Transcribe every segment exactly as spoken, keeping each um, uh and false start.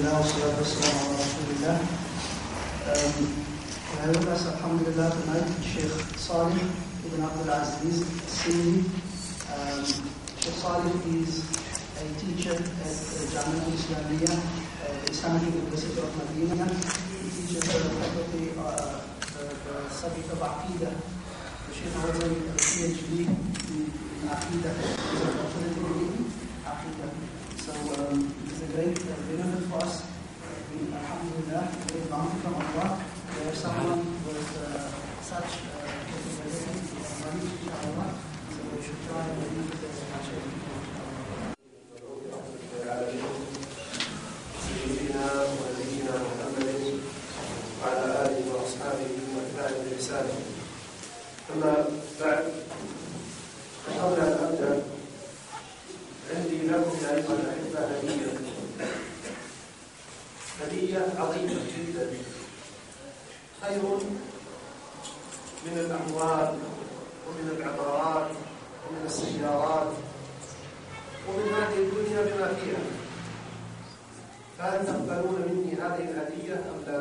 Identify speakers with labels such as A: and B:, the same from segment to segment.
A: Alhamdulillah, wassalatu wassalamu ala rasulillah. Um, we have with us, Alhamdulillah, tonight Sheikh Salih ibn Abdul Aziz Sindi. Um, Sheikh Salih is a teacher at Jamia Islamiyya, uh, the Islamic University of Medina. He teaches the faculty uh, the, the subject of Aqidah. The Sheikh holds a PhD in Aqidah, is a doctorate in Aqidah. So um, it's a great uh, benefit for us. Uh, Alhamdulillah, great bounty from Allah. We have someone with uh, such uh, capability and knowledge, inshallah. So we should try and use it as much as we can.
B: سيدنا ونبينا محمد وعلى آله وأصحابه وأتباعه برسالة. أما بعد، قبل أن أبدأ عندي لكم يا أيها الأحبة هدية هدية عظيمة جدا، خير من الأموال ومن العقارات ومن السيارات ومن هذه الدنيا بما فيها. فهل تقبلون مني هذه الهدية أم لا؟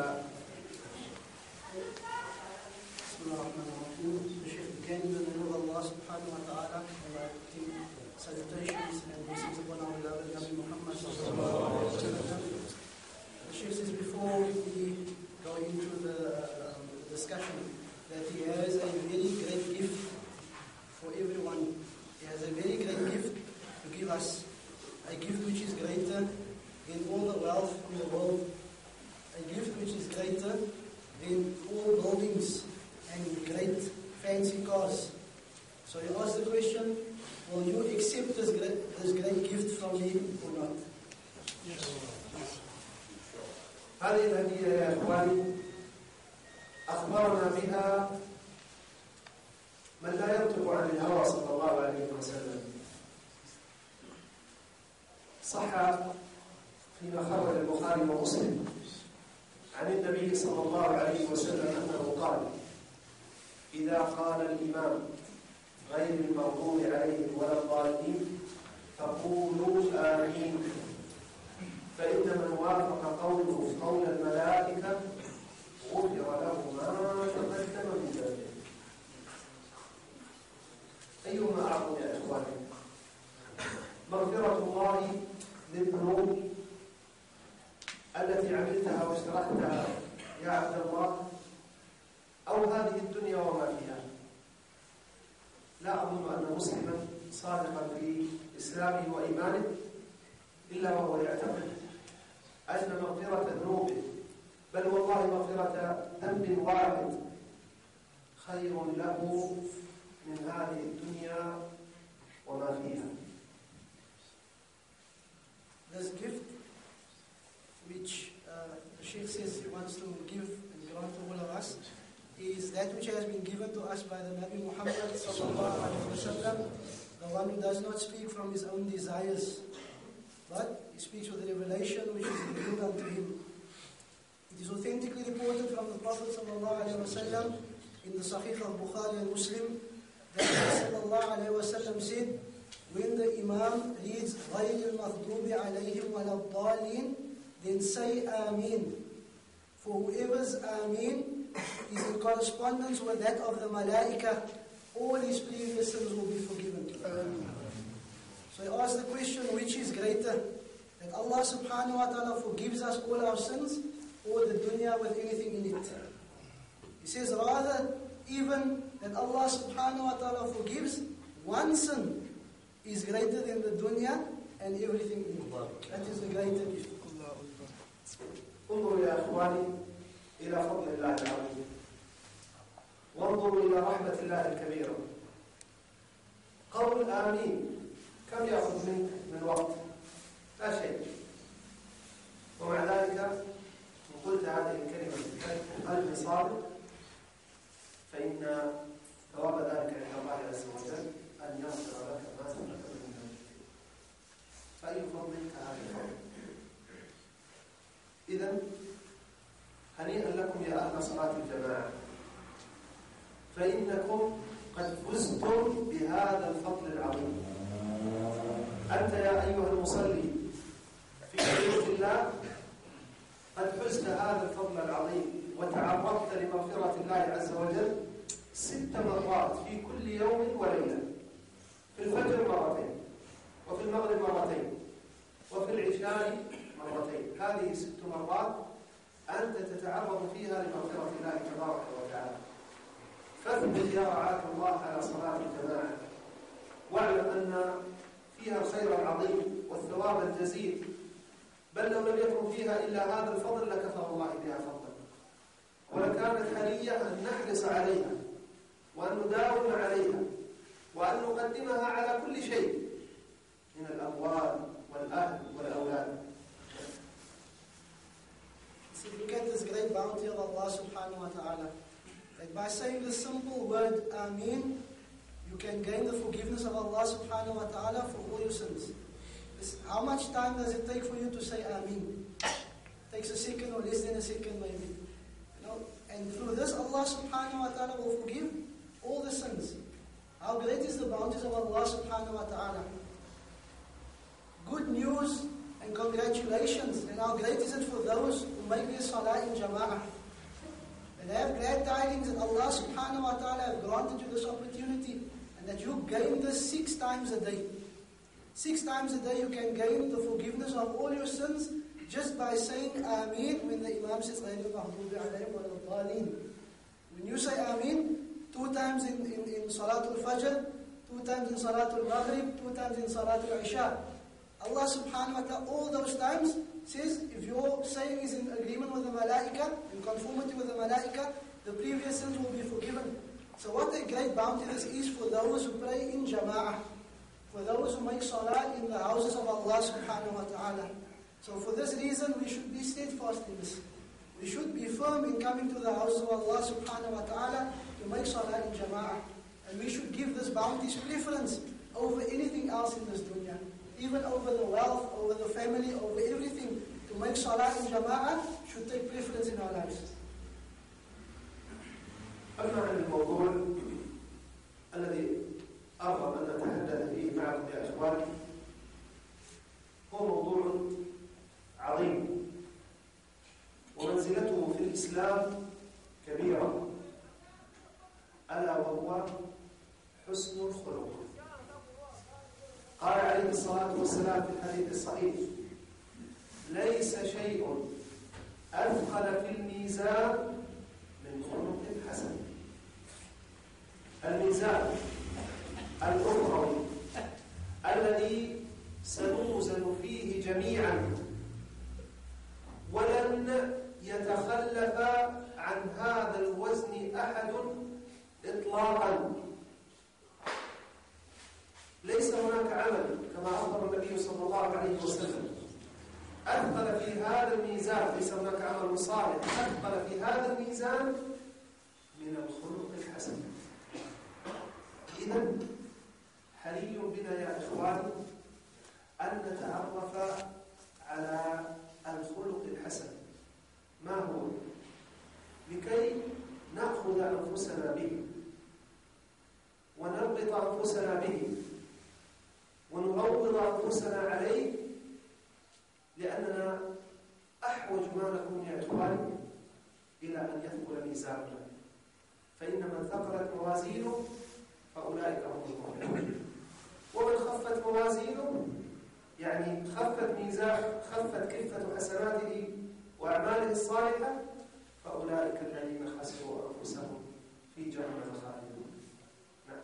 A: بسم الله الرحمن الرحيم. The Shaykh began in the name of Allah subhanahu wa ta'ala, inviting salutations and blessings upon our beloved Nabi Muhammad sallallahu alaihi wasallam. The Shaykh says before we go into the um, discussion that he has a very great gift for everyone. He has a very great gift to give us, a gift which is greater than all the wealth in the world, a gift which is greater than all buildings and great fancy cars. So he asked the question, will you accept this great, this great gift from me or not? Yes.
B: هذه الهدية يا إخواني أخبرنا بها من لا ينطق عن الهوى صلى الله عليه وسلم. صح فيما خرج البخاري ومسلم عن النبي صلى الله عليه وسلم أنه قال: إذا قال الإمام غير المغضوب عليهم ولا الضالين فقولوا آمين، فإن من وافق قوله قول الملائكة غفر له ما تقدم من ذنبه. أيهما أعظم يا إخواني؟ مغفرة الله للذنوب التي عملتها واشتركتها يا عبد الله، أو هذه الدنيا وما فيها؟ لا أظن أن مسلما صادقا في إسلامه وإيمانه إلا وهو يعتقد أن مغفرة ذنوبه، بل والله مغفرة ذنب واحد خير له من هذه الدنيا وما فيها.
A: This gift which uh, the Shaykh says he wants to give and grant to all of us is that which has been given to us by the Nabi Muhammad sallallahu alaihi wasallam, the one who does not speak from his own desires, but he speaks with the revelation which is revealed unto him. It is authentically reported from the Prophet sallallahu alaihi wasallam in the Sahih of Bukhari and Muslim that sallallahu alaihi wasallam said, when the Imam reads غَيْرِ الْمَغْضُوبِ عَلَيْهِمْ وَلَا الضَّالِّينَ, then say Ameen. For whoever's Ameen is in correspondence with that of the Malaika, all his previous sins will be forgiven. Um, so I ask the question, which is greater? That Allah subhanahu wa ta'ala forgives us all our sins, or the dunya with anything in it? He says rather, even that Allah subhanahu wa ta'ala forgives one sin is greater than the dunya and everything in it. That is the greater gift.
B: انظروا يا إخواني إلى فضل الله العظيم، وانظروا إلى رحمة الله الكبيرة. قول آمين كم يأخذ منك من وقت؟ لا شيء. ومع ذلك إن قلت هذه الكلمة بقلب صادق فإن ثواب ذلك عند الله عز وجل أن يغفر لك ما تقدم من ذنبك. فأي فضل كهذا الفضل؟ إذن هنيئا لكم يا أهل صلاة الجماعة، فإنكم قد فزتم بهذا الفضل العظيم. أنت يا أيها المصلي في بيت الله وجل ست مرات في كل يوم وليلة، في الفجر مرتين، وفي المغرب مرتين، وفي العشاء مرتين. هذه ست مرات أنت تتعرض فيها لمغفرة الله تبارك وتعالى. فاثبت يا رعاك الله على صلاة الجماعة، واعلم أن فيها الخير العظيم والثواب الجزيل، بل لو لم يكن فيها إلا هذا الفضل لكفى الله بها فضلا، ولكانت حرية أن نحرص عليها وأن نداوم عليها وأن نقدمها على كل شيء من الأموال والأهل والأولاد.
A: So look at this great bounty of Allah subhanahu wa ta'ala. That by saying the simple word Ameen, you can gain the forgiveness of Allah subhanahu wa ta'ala for all your sins. This, how much time does it take for you to say Ameen? It takes a second or less than a second maybe. You know, and through this Allah subhanahu wa ta'ala will forgive all the sins. How great is the bounties of Allah subhanahu wa ta'ala. Good news and congratulations, and how great is it for those who make their salah in jama'ah. And they have glad tidings that Allah subhanahu wa ta'ala have granted you this opportunity, and that you gain this six times a day. Six times a day you can gain the forgiveness of all your sins just by saying Ameen when the Imam says when you say Ameen two times in, in, in Salatul Fajr, two times in Salatul Maghrib, two times in Salatul Isha, Allah subhanahu wa ta'ala all those times says if your saying is in agreement with the Malaika, in conformity with the Malaika, the previous sins will be forgiven. So what a great bounty this is for those who pray in Jama'ah, for those who make salah in the houses of Allah subhanahu wa ta'ala. So for this reason we should be steadfast in this. We should be firm in coming to the houses of Allah subhanahu wa ta'ala to make salah in Jama'ah. And we should give this bounty's preference over anything else in this dunya. Even over the wealth, over the family, over everything. To make salah in Jama'ah should take preference in our lives.
B: أما عن الموضوع الذي أرغب أن نتحدث فيه معكم يا إخواني هو موضوع عظيم ومنزلته في الإسلام كبيرة، ألا وهو حسن الخلق. قال عليه الصلاة والسلام في الحديث الصحيح: ليس شيء أثقل في الميزان من خلق حسن. الميزان الأخروي الذي سنوزن فيه جميعا ولن يتخلف عن هذا الوزن أحد إطلاقا. ليس هناك عمل كما أخبر النبي صلى الله عليه وسلم أثقل في هذا الميزان، ليس هناك عمل صالح أثقل في هذا الميزان من الخلق الحسن. إذن حري بنا يا إخواني أن نتعرف على الخلق الحسن ما هو، لكي نأخذ أنفسنا به ونربط أنفسنا به ونروض أنفسنا عليه، لأننا أحوج ما نكون يا إخواني إلى أن يثقل ميزاننا. فإن من ثقلت موازينه فأولئك هم المفلحون، ومن خفت موازينه يعني خفت ميزان خفت كفة حسناته وأعماله الصالحة فأولئك الذين خسروا أنفسهم في جهنم خالدون. نعم.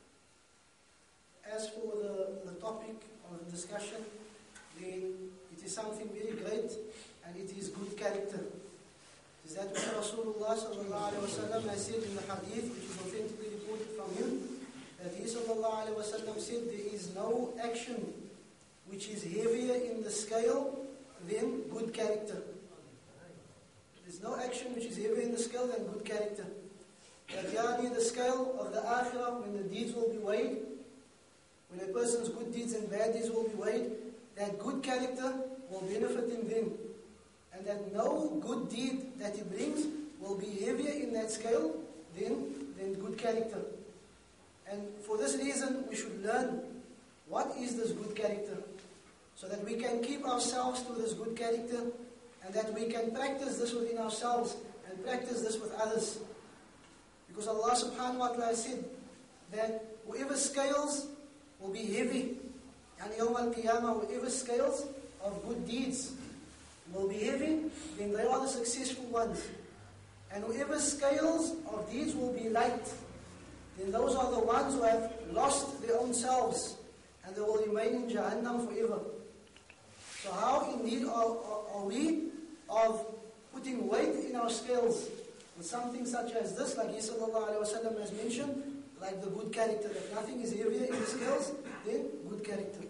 A: As for the, the topic of the discussion, then it is something very great and it is good character. It is that which Rasulullah sallallahu alayhi wa sallam has said in the hadith, which is authentically reported from him, that he sallallahu alayhi wa sallam said there is no action which is heavier in the scale than good character. There is no action which is heavier in the scale than good character. That yani the scale of the akhirah, when the deeds will be weighed, when a person's good deeds and bad deeds will be weighed, that good character will benefit him then. And that no good deed that he brings will be heavier in that scale than, than good character. And for this reason, we should learn what is this good character, so that we can keep ourselves to this good character, and that we can practice this within ourselves and practice this with others. Because Allah subhanahu wa ta'ala said that whoever scales will be heavy. And Yawm al-Qiyamah, whoever scales of good deeds will be heavy, then they are the successful ones. And whoever scales of deeds will be light, then those are the ones who have lost their own selves, and they will remain in Jahannam forever. So how indeed are, are, are we of putting weight in our scales with something such as this, like He sallallahu alayhi wa sallam has mentioned, like the good character. If nothing is heavier in the scales, then good character.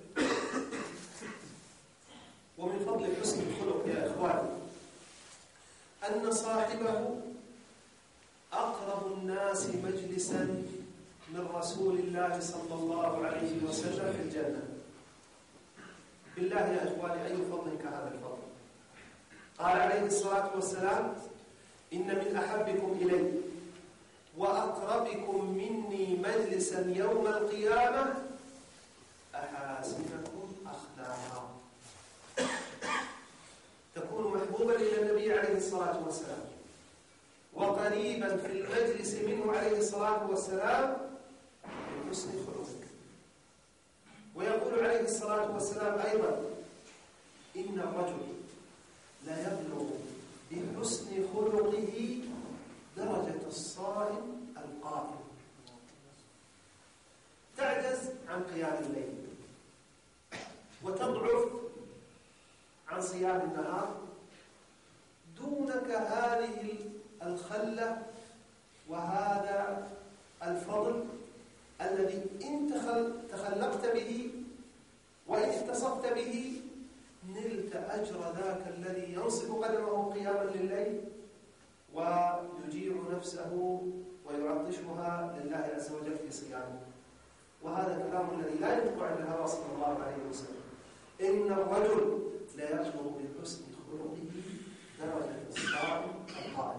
B: ومن فضل حسن الخلق يا إخواني أن صاحبه أقرب الناس مجلسا من رسول الله صلى الله عليه وسلم في الجنة. بالله يا إخواني أي فضل كهذا الفضل. قال عليه الصلاة والسلام إن من أحبكم إلي وأقربكم مني مجلسا يوم القيامة أحاسنكم أخلاقا. تكون محبوبا إلى النبي عليه الصلاة والسلام وقريبا في المجلس منه عليه الصلاة والسلام بحسن خلقك. ويقول عليه الصلاة والسلام أيضا إن الرجل لا يبلغ بحسن خلقه درجة الصائم القائم. تعجز عن قيام الليل وتضعف عن صيام النهار، دونك هذه الخلة وهذا الفضل الذي إن تخلقت به وإن اتصفت به نلت أجر ذاك الذي ينصب قدمه قياما لليل ويجيع نفسه ويعطشها لله عز وجل في صيامه. وهذا كلام الذي لا ينطق عن الهوى صلى الله عليه وسلم. إن الرجل لا يبلغ بحسن خلقه درجة الصائم القائم.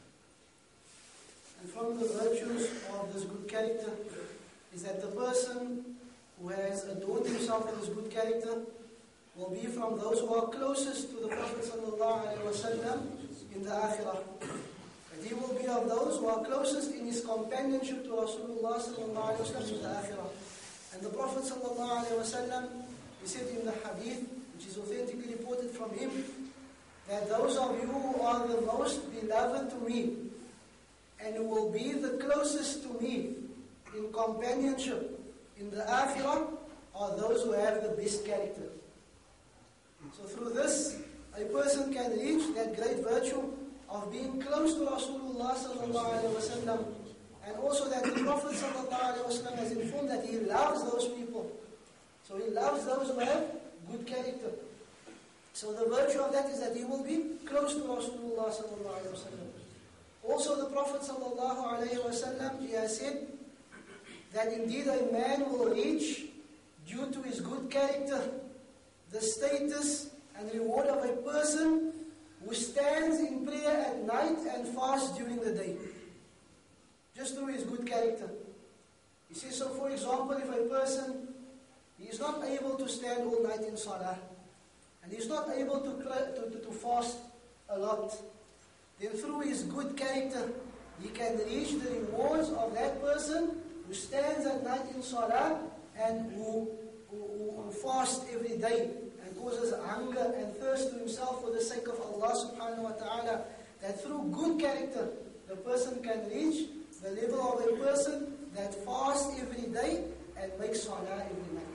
A: And from the virtues of this good character is that the person who has adorned himself with this good character will be from those who are closest to the Prophet sallallahu alaihi wasallam in the Akhirah. And he will be of those who are closest in his companionship to Rasulullah sallallahu alaihi wasallam in the Akhirah. And the Prophet sallallahu alaihi wasallam, he said in the hadith, which is authentically reported from him, that those of you who are the most beloved to me and who will be the closest to me in companionship in the Akhirah are those who have the best character. So through this, a person can reach that great virtue of being close to Rasulullah sallallahu alaihi wasallam, and also that the Prophet sallallahu alaihi wasallam has informed that he loves those people. So he loves those who have good character. So the virtue of that is that he will be close to Rasulullah sallallahu alaihi wasallam. Also the Prophet sallallahu alaihi wasallam, he has said that indeed a man will reach, due to his good character, the status and reward of a person who stands in prayer at night and fasts during the day, just through his good character. He says, so for example, if a person he is not able to stand all night in salah, and he is not able to, to, to, to fast a lot, then through his good character, he can reach the rewards of that person who stands at night in salah and who, who, who, who fasts every day and causes hunger and thirst to himself for the sake of Allah subhanahu wa ta'ala. That through good character, the person can reach the level of a person that fasts every day and makes salah every night.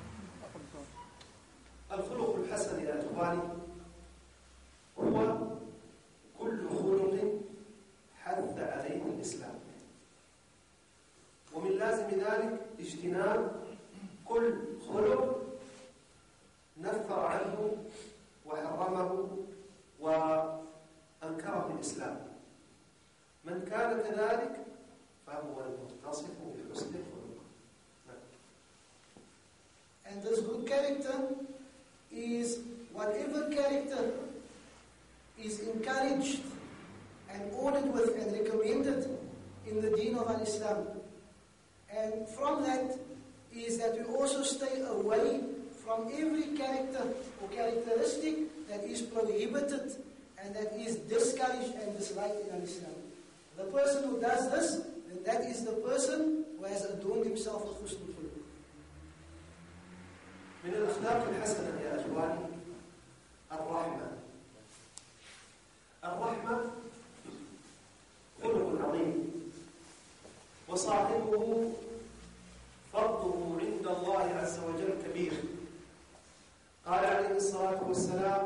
B: الخلق الحسن يا إخواني هو كل خلق حث عليه الإسلام، ومن لازم ذلك اجتناب كل خلق نفر عنه وحرمه وأنكره الإسلام. من كان كذلك فهو المتصف بحسن الخلق.
A: And this good character is whatever character is encouraged and ordered with and recommended in the deen of Islam. And from that is that we also stay away from every character or characteristic that is prohibited and that is discouraged and disliked in Islam. The person who does this then that is the person who has adorned himself with husnul khuluq.
B: من الأخلاق الحسنة يا أخواني الرحمة. الرحمة خلق عظيم وصاحبه فضله عند الله عز وجل كبير. قال عليه الصلاة والسلام: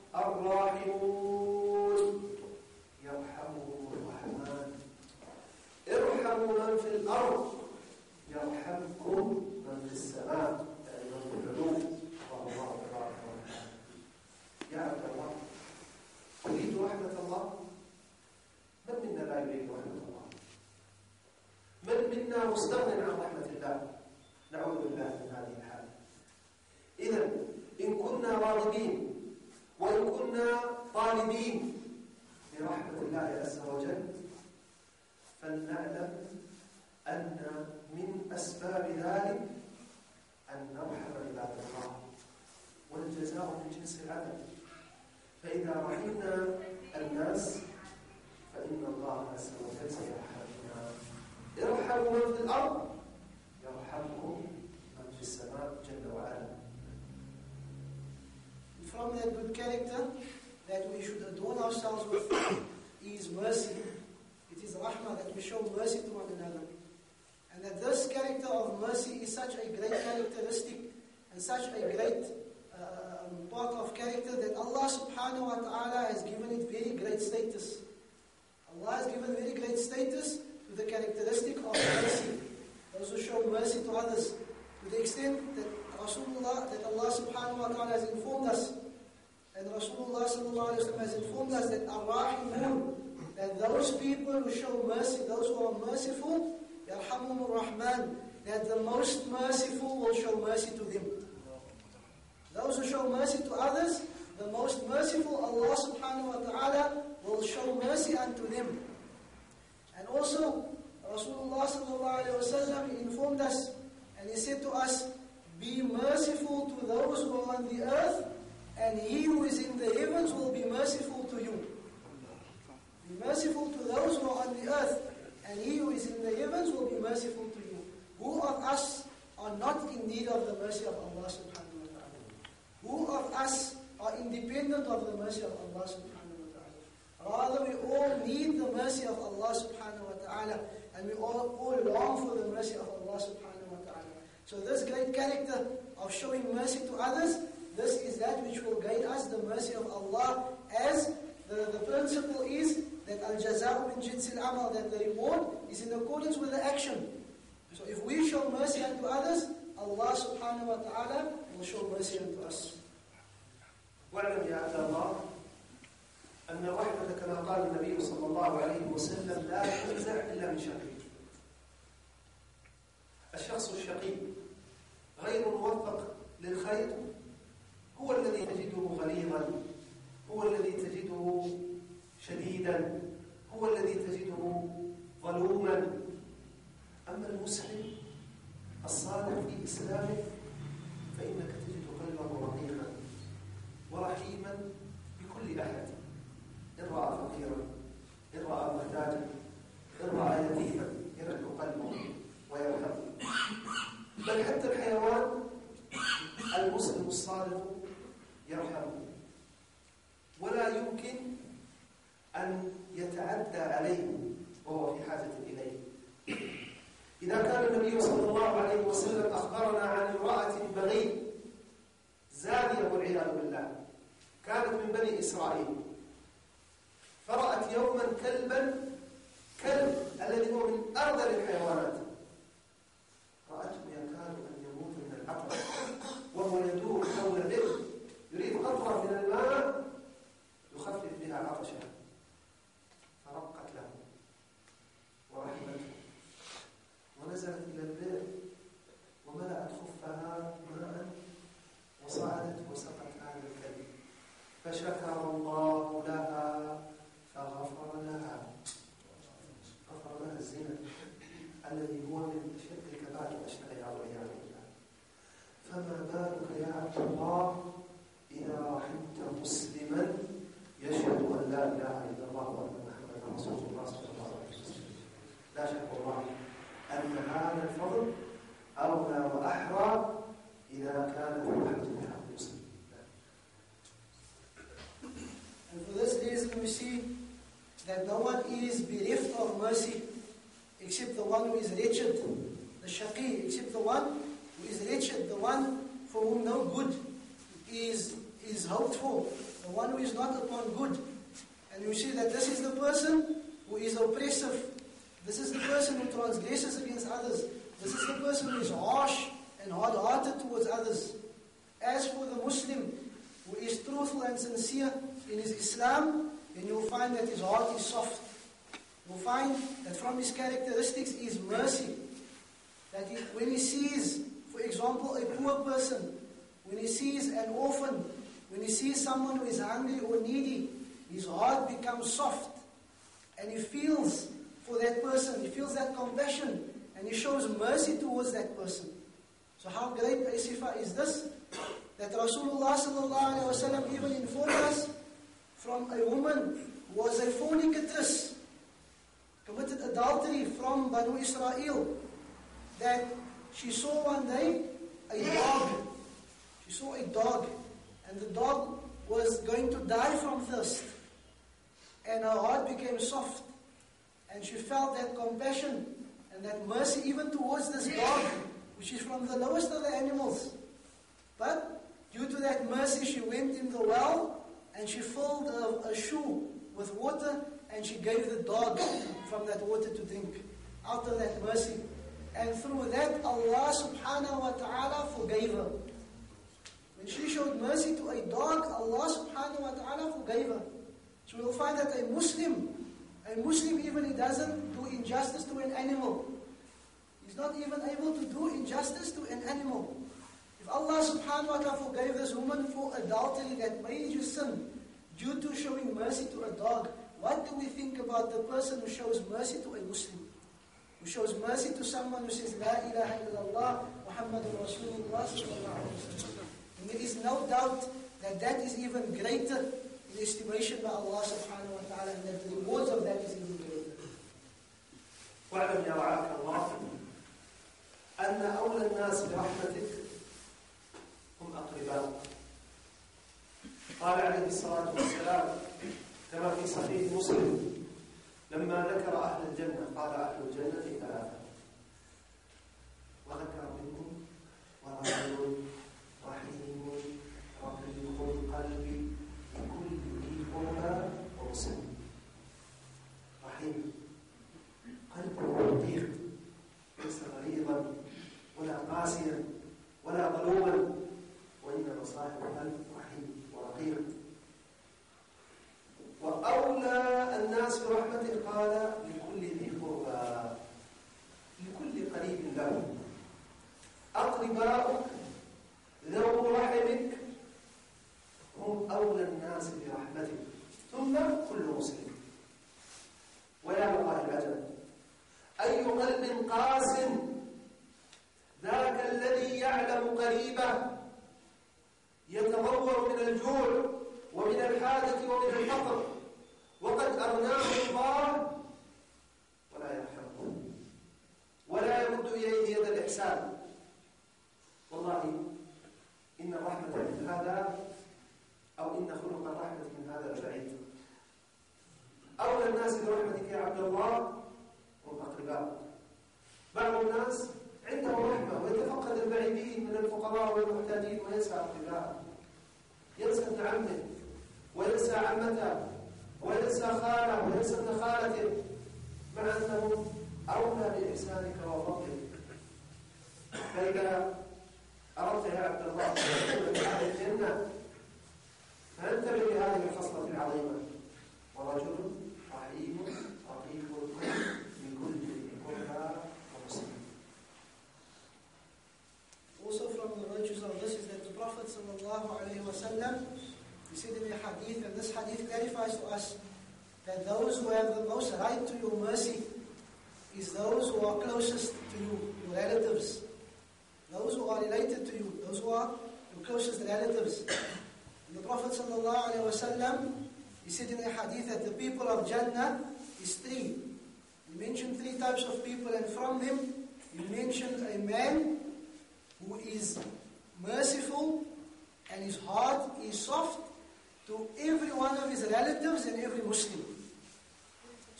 B: الراحمون يرحمهم الرحمن ارحموا من في الأرض يرحمكم من في السماء. يعني من في العلو. قال الله تبارك وتعالى: يا عبد الله تريد رحمة الله؟ من منا لا يريد رحمة الله؟ من منا مستغن عن رحمة الله؟ نعوذ بالله من هذه الحالة. إذن إن كنا راغبين وإن كنا طالبين برحمة الله عز وجل فلنعلم أن من أسباب ذلك أن نرحم عباد الله، والجزاء من جنس العمل. فإذا رحمنا الناس فإن الله عز وجل سيرحمنا. ارحموا من في الأرض يرحمكم من في السماء جل وعلا.
A: From that good character that we should adorn ourselves with is mercy. It is rahmah, that we show mercy to one another. And that this character of mercy is such a great characteristic and such a great uh, part of character that Allah subhanahu wa ta'ala has given it very great status. Allah has given very great status to the characteristic of mercy. Those who show mercy to others, to the extent that Rasulullah, that Allah subhanahu wa ta'ala has informed us, and Rasulullah sallallahu alayhi wa sallam has informed us that Ar-Rahimun, that those people who show mercy, those who are merciful, Yarhamumur Rahman, that the most merciful will show mercy to them. Those who show mercy to others, the most merciful Allah subhanahu wa ta'ala will show mercy unto them. And also, Rasulullah sallallahu alayhi wa sallam informed us, and he said to us, be merciful to those who are on the earth, and he who is in the heavens will be merciful to you. Be merciful to those who are on the earth, and he who is in the heavens will be merciful to you. Who of us are not in need of the mercy of Allah subhanahu wa ta'ala? Who of us are independent of the mercy of Allah subhanahu wa ta'ala? Rather, we all need the mercy of Allah subhanahu wa ta'ala, and we all, all long for the mercy of Allah subhanahu wa ta'ala. So this great character of showing mercy to others, this is that which will gain us the mercy of Allah, as the, the principle is that al-jaza'u min jinsil amal, that the reward is in accordance with the action. So if we show mercy unto others, Allah subhanahu wa ta'ala will show mercy unto us.
B: واعلم يا عبد الله أن الرحمة كما قال النبي صلى الله عليه وسلم لا تنزع إلا من شقي. الشخص الشقي غير موفق للخير هو الذي تجده غليظا، هو الذي تجده شديدا، هو الذي تجده ظلوما. أما المسلم الصادق في إسلامه فإنك تجد قلبه رقيقا ورحيما بكل أحد، إن رأى فقيرا، إن رأى محتاجا، إن رأى يتيما يرق قلبه ويرحمه. بل حتى الحيوان المسلم الصادق يرحمه، ولا يمكن أن يتعدى عليه وهو في حاجة إليه. إذا كان النبي صلى الله عليه وسلم أخبرنا عن امرأة بغي زانية والعياذ بالله، كانت من بني إسرائيل، فرأت يوما كلبا، كلب الذي هو من أرذل الحيوانات، رأته يكاد أن يموت من العطش وهو يدور حول البئر يريد قطرة من الماء يخفف بها عطشه، فرقت له ورحمته ونزلت إلى البئر وملأت خفها ماء وصعدت وسقت هذا الكلب، فشكر الله لها فغفر لها، غفر لها الزنا الذي هو من أشد الكبائر الشريعة والعياذ بالله. فما بالك يا عبد الله إذا رحمت مسلما يشهد أن لا إله إلا الله وأن محمدا رسول الله صلى الله عليه وسلم. لا شك والله
A: is bereft of mercy, except the one who is wretched, the shaqi, except the one who is wretched, the one for whom no good is, is hoped for, the one who is not upon good. And you see that this is the person who is oppressive. This is the person who transgresses against others. This is the person who is harsh and hard-hearted towards others. As for the Muslim who is truthful and sincere in his Islam, then you'll find that his heart is soft. You'll find that from his characteristics is mercy. That he, when he sees, for example, a poor person, when he sees an orphan, when he sees someone who is hungry or needy, his heart becomes soft. And he feels for that person, he feels that compassion, and he shows mercy towards that person. So how great a sifa is this? That Rasulullah sallallahu alaihi wasallam even informed us from a woman who was a fornicatress, committed adultery from Banu Israel, that she saw one day a dog. She saw a dog, and the dog was going to die from thirst. And her heart became soft, and she felt that compassion and that mercy even towards this dog, which is from the lowest of the animals. But due to that mercy, she went in the well and she filled a, a shoe with water, and she gave the dog from that water to drink out of that mercy. And through that, Allah subhanahu wa ta'ala forgave her. When she showed mercy to a dog, Allah subhanahu wa ta'ala forgave her. So we'll find that a Muslim, a Muslim even he doesn't do injustice to an animal. He's not even able to do injustice to an animal. If Allah subhanahu wa ta'ala forgave this woman for adultery that made you sin due to showing mercy to a dog, what do we think about the person who shows mercy to a Muslim? Who shows mercy to someone who says, La ilaha illallah, Muhammadur Rasulullah sallallahu alaihi wasallam. And there is no doubt that that is even greater in estimation by Allah subhanahu wa ta'ala, and that the rewards of that is even greater.
B: واعلم يا رعاك الله أن أولى الناس برحمتك هم أقرباء. قال عليه الصلاة والسلام كما في صحيح مسلم لما ذكر أهل الجنة قال أهل الجنة ثلاثة، وذكر منهم ورجل رحيم رقيق القلب بكل ذي قربى ومسلم. رحيم قلبه رقيق، ليس غليظا ولا قاسيا ولا ظلوما، وإنما صاحب قلب رحيم ورقيق. وأولى الناس برحمته قال لكل ذي قربى، لكل قريب له. أقرباؤك ذو رحمك هم أولى الناس برحمتك، ثم كل مسلم. ويا الله العجب، أي قلب قاس ذاك الذي يعلم قريبه يتضور من الجوع ومن الحاجة ومن الفقر، وقد أغناه الله ولا يرحمه ولا يمد إليه يد الإحسان. والله إن الرحمة من هذا أو إن خلق الرحمة من هذا لبعيد. أولى الناس برحمتك يا عبد الله هم أقرباء. بعض الناس عندهم رحمة ويتفقد البعيدين من الفقراء والمحتاجين وينسى أقرباء، ينسى ابن عمه وينسى عمته وينسى خاله وينسى ابن خالته، مع أنهم أولى بإحسانك وفضلك. فإذا أردت يا عبد الله أن تدخل في هذه الجنة فانتبه لهذه الخصلة العظيمة: ورجل رحيم رقيق القلب بكل ذي قربى ومسلم.
A: Also from the virtues of this is that the Prophet sallallahu alaihi wasallam, he said in a hadith, and this hadith clarifies to us that those who have the most right to your mercy is those who are closest to you, your relatives. Those who are related to you, those who are your closest relatives. And the Prophet sallallahu alaihi wasallam, he said in a hadith that the people of Jannah is three. He mentioned three types of people, and from them he mentioned a man who is merciful and his heart is soft to every one of his relatives and every Muslim.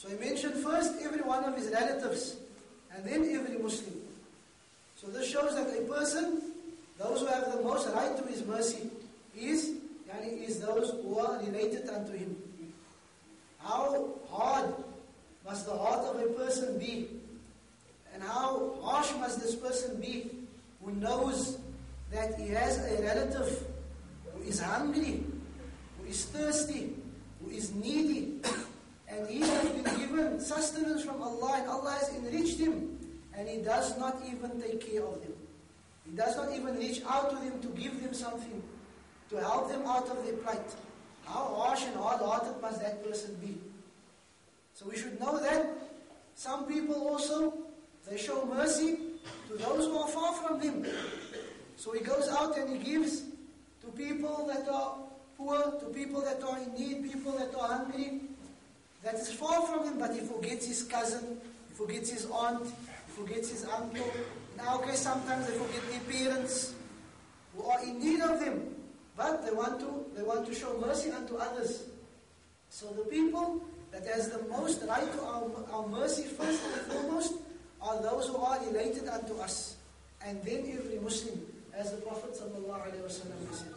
A: So he mentioned first every one of his relatives, and then every Muslim. So this shows that a person, those who have the most right to his mercy, is, yani, is those who are related unto him. How hard must the heart of a person be, and how harsh must this person be who knows that he has a relative who is hungry, who is thirsty, who is needy, and he has been given sustenance from Allah, and Allah has enriched him, and he does not even take care of them. He does not even reach out to them to give them something, to help them out of their plight. How harsh and hard-hearted must that person be? So we should know that some people also, they show mercy to those who are far from him. So he goes out and he gives to people that are poor, to people that are in need, people that are hungry, that is far from him, but he forgets his cousin, he forgets his aunt, he forgets his uncle. In our case, sometimes they forget their parents who are in need of them, but they want to they want to show mercy unto others. So the people that has the most right to our, our mercy first and foremost are those who are related unto us, and then every Muslim, as the Prophet sallallahu alaihi wasallam said.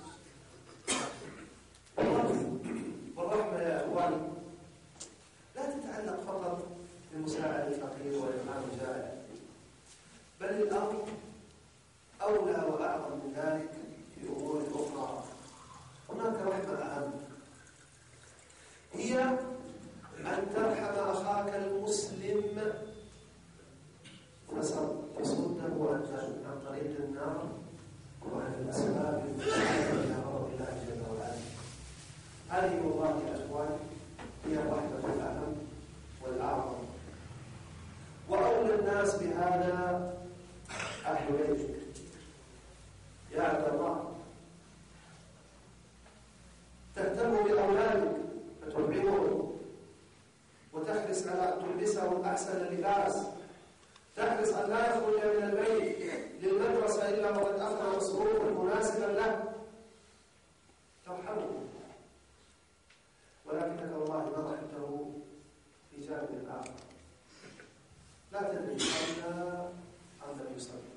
B: والرحمة يا أخواني لا تتعلق فقط بمساعدة الفقير وإطعام الجائع، بل الأمر أولى وأعظم من ذلك في أمور أخرى. هناك رحمة أهم، هي أن ترحم أخاك المسلم فتصده عن طريق النار وعن الأسباب المساعدة إلى غضب الله جل وعلا. هذه والله يا أخوان هي الرحمة الأهم والأعظم، وأولى الناس بهذا أهل بيتك يا عبد الله. تهتم بأولادك فتطعمهم وتحرص على أن تلبسهم أحسن اللباس، تحرص أن لا يخرج من البيت للمدرسة إلا وقد أخذ مصروفا مناسبا له، ترحمه. ولكنك والله ما رحمته في جانب آخر، لا تدري صلى أم لم يصلي،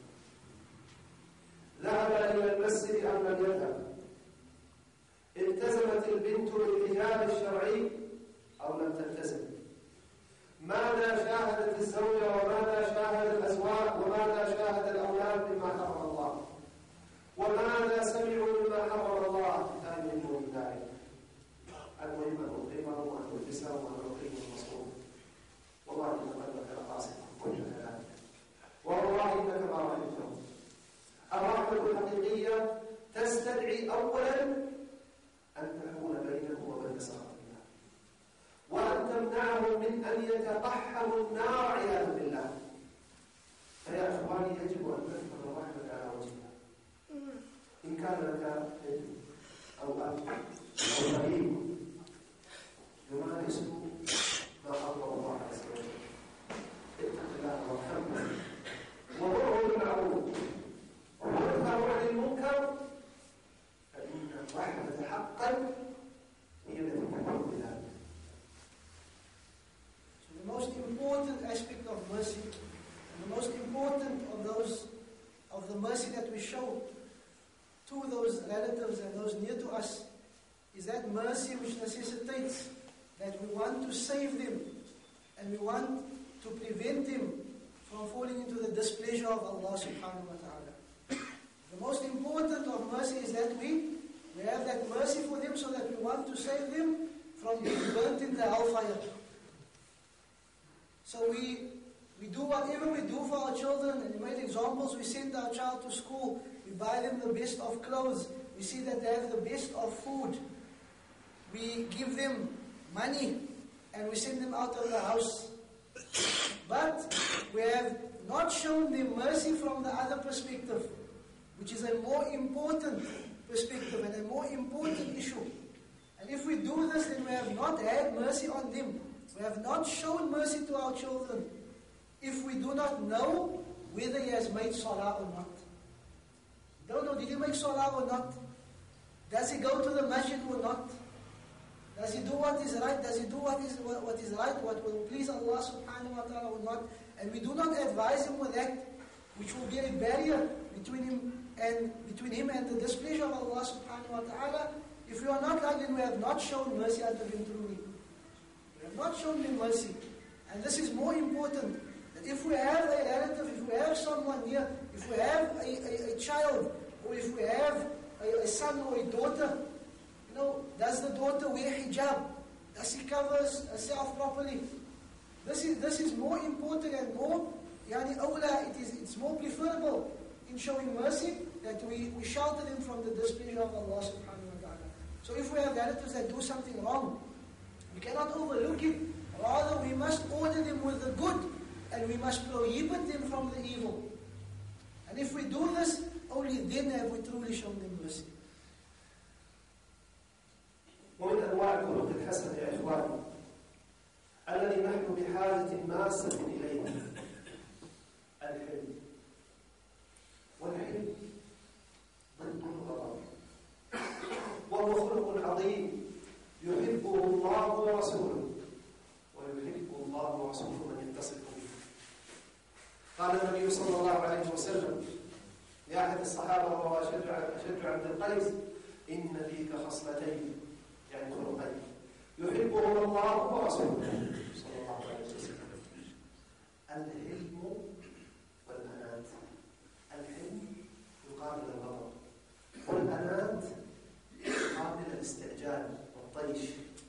B: ذهب إلى المسجد أم لم يذهب، التزمت البنت بالحجاب الشرعي أو لم تلتزم، ماذا شاهدت الزوجة وماذا شاهد الأزواج وماذا شاهد الأولاد مما حرم الله، وماذا سمعوا مما حرم الله. لا يهمني من ذلك، المهم أن أقيمهم وأن ألبسهم وأن أقيم المصروف. والله إن قلبك لقاسي كل ذلك، والله إنك ما رحمتهم. الرحمة الحقيقية تستدعي أولا أن تحول بينه وبين سخط الله، وأن تمنعه من أن يتقحم النار عياذا بالله. فيا إخواني يجب أن نذكر الرحمة على وجهها. إن كان لك ابن أو أب أو قريب يمارس ما حرم الله عز وجل، اتق الله وارحمه ومره بالمعروف وانهه عن المنكر، فإن الرحمة حقا هي التي تكون بذلك.
A: So the most important aspect of mercy, and the most important of those of the mercy that we show to those relatives and those near to us, is that mercy which necessitates that we want to save them and we want to prevent them from falling into the displeasure of Allah subhanahu wa ta'ala. The most important of mercy is that we, we have that mercy for them so that we want to save them from being burnt in the hellfire. So we we do whatever we do for our children, and we made examples. We send our child to school, we buy them the best of clothes, we see that they have the best of food, we give them money, and we send them out of the house. But we have not shown them mercy from the other perspective, which is a more important perspective and a more important issue. And if we do this, then we have not had mercy on them. We have not shown mercy to our children if we do not know whether he has made salah or not. Don't know, did he make salah or not? Does he go to the masjid or not? Does he do what is right? Does he do what is what, what is right? What will please Allah subhanahu wa ta'ala or not? And we do not advise him with that, which will be a barrier between him and between him and the displeasure of Allah subhanahu wa ta'ala. If we are not like, then we have not shown mercy unto him truly. We have not shown him mercy. And this is more important. That if we have a relative, if we have someone near, if we have a, a, a child, or if we have a, a son or a daughter, you know, does the daughter wear hijab? Does she cover herself properly? This is this is more important and more, yani awla, it is it's more preferable in showing mercy that we, we shelter them from the displeasure of Allah subhanahu wa ta'ala. So if we have relatives that do something wrong, we cannot overlook it. Rather, we must order them with the good, and we must prohibit them from the evil. And if we do this, only then have we truly shown them mercy.
B: ومن أنواع الخلق الحسن يا إخواني الذي نحن بحاجة ماسة إليه الحلم. والحلم ضد الغضب، وهو خلق عظيم يحبه الله ورسوله، ويحب الله ورسوله من يتصف به. قال النبي صلى الله عليه وسلم لأحد الصحابة وهو أشد عبد القيس: إن فيك خصلتين، يعني خلقين يحبهما الله ورسوله صلى الله عليه وسلم: الحلم والأنات. الحلم يقابل الغضب، والأنات يقابل الاستعجال والطيش.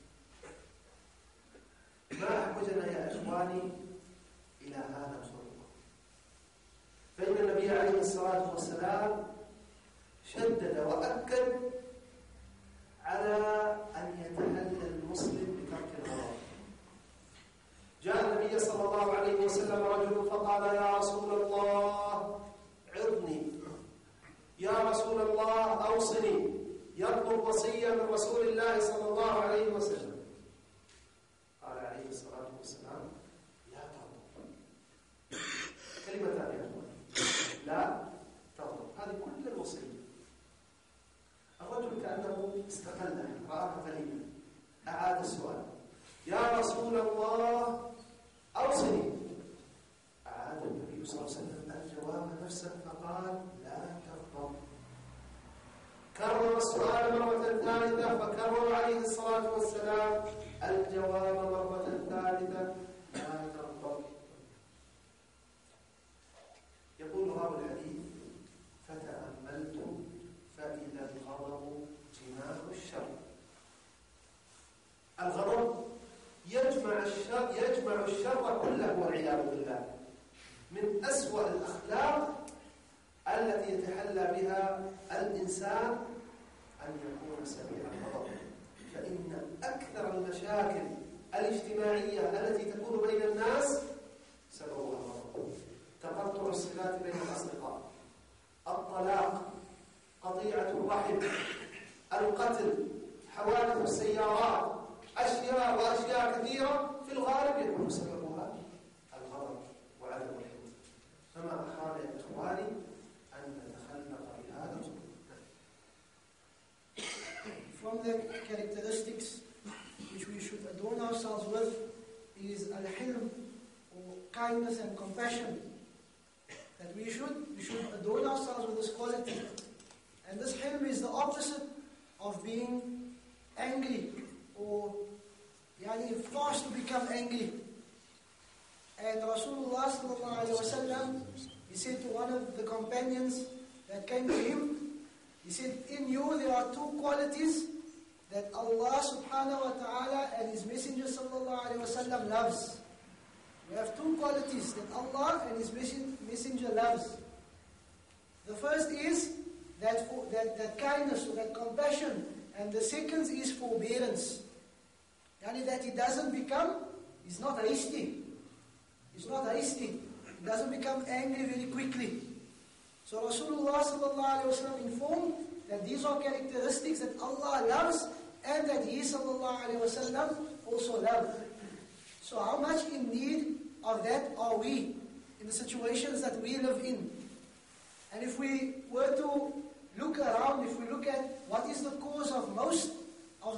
B: ما أحوجنا يا إخواني إلى هذا الخلق؟ فإن النبي عليه الصلاة والسلام شدد وأكد على أن يتحلى المسلم بترك الغضب. جاء النبي صلى الله عليه وسلم رجل فقال: يا رسول الله عظني، يا رسول الله أوصني، يطلب وصية من رسول الله صلى الله عليه وسلم. قال عليه الصلاة والسلام: لا تغضب. كلمتان يا أخوان: لا تغضب. هذه كل الوصية. الرجل كأنه استقل، رآه غريبا، أعاد السؤال: يا رسول الله أوصني. أعاد النبي صلى الله عليه وسلم الجواب نفسه فقال: لا تغضب. كرر السؤال مرة ثالثة فكرر عليه الصلاة والسلام الجواب مرة ثالثة: لا تغضب. يقول راوي الحديث: فتأملت فإذا الغضب جماع الشر. الغضب يجمع الشر يجمع الشر كله والعياذ بالله. من أسوأ الأخلاق التي يتحلى بها الإنسان أن يكون سريع الغضب. فإن أكثر المشاكل الاجتماعية التي تكون بين الناس سببها الغضب. تقطع الصلات بين الأصدقاء، الطلاق، قطيعة الرحم، القتل، حوادث السيارات، أشياء وأشياء كثيرة في الغالب يكون سببها الغضب وعدم الحلم. فما أخاف يا إخواني أن نتخلق بهذا الخلق.
A: From the characteristics which we should adorn ourselves with is al-hilm, or kindness and compassion. That we should we should adorn ourselves with this quality. And this hilm is the opposite of being angry, or yani fast to become angry. And Rasulullah sallallahu alaihi wasallam, he said to one of the companions that came to him, he said, in you there are two qualities that Allah subhanahu wa ta'ala and His Messenger sallallahu alaihi wasallam loves. We have two qualities that Allah and His Messenger loves. The first is that, for, that, that kindness or that compassion, and the second is forbearance. Yani that he doesn't become, he's not hasty. He's not hasty. He doesn't become angry very quickly. So Rasulullah sallallahu alaihi wasallam informed that these are characteristics that Allah loves and that He sallallahu alaihi wasallam also loves. So how much in need of that are we in the situations that we live in? And if we were to look around, if we look at what is the cause of most of the problems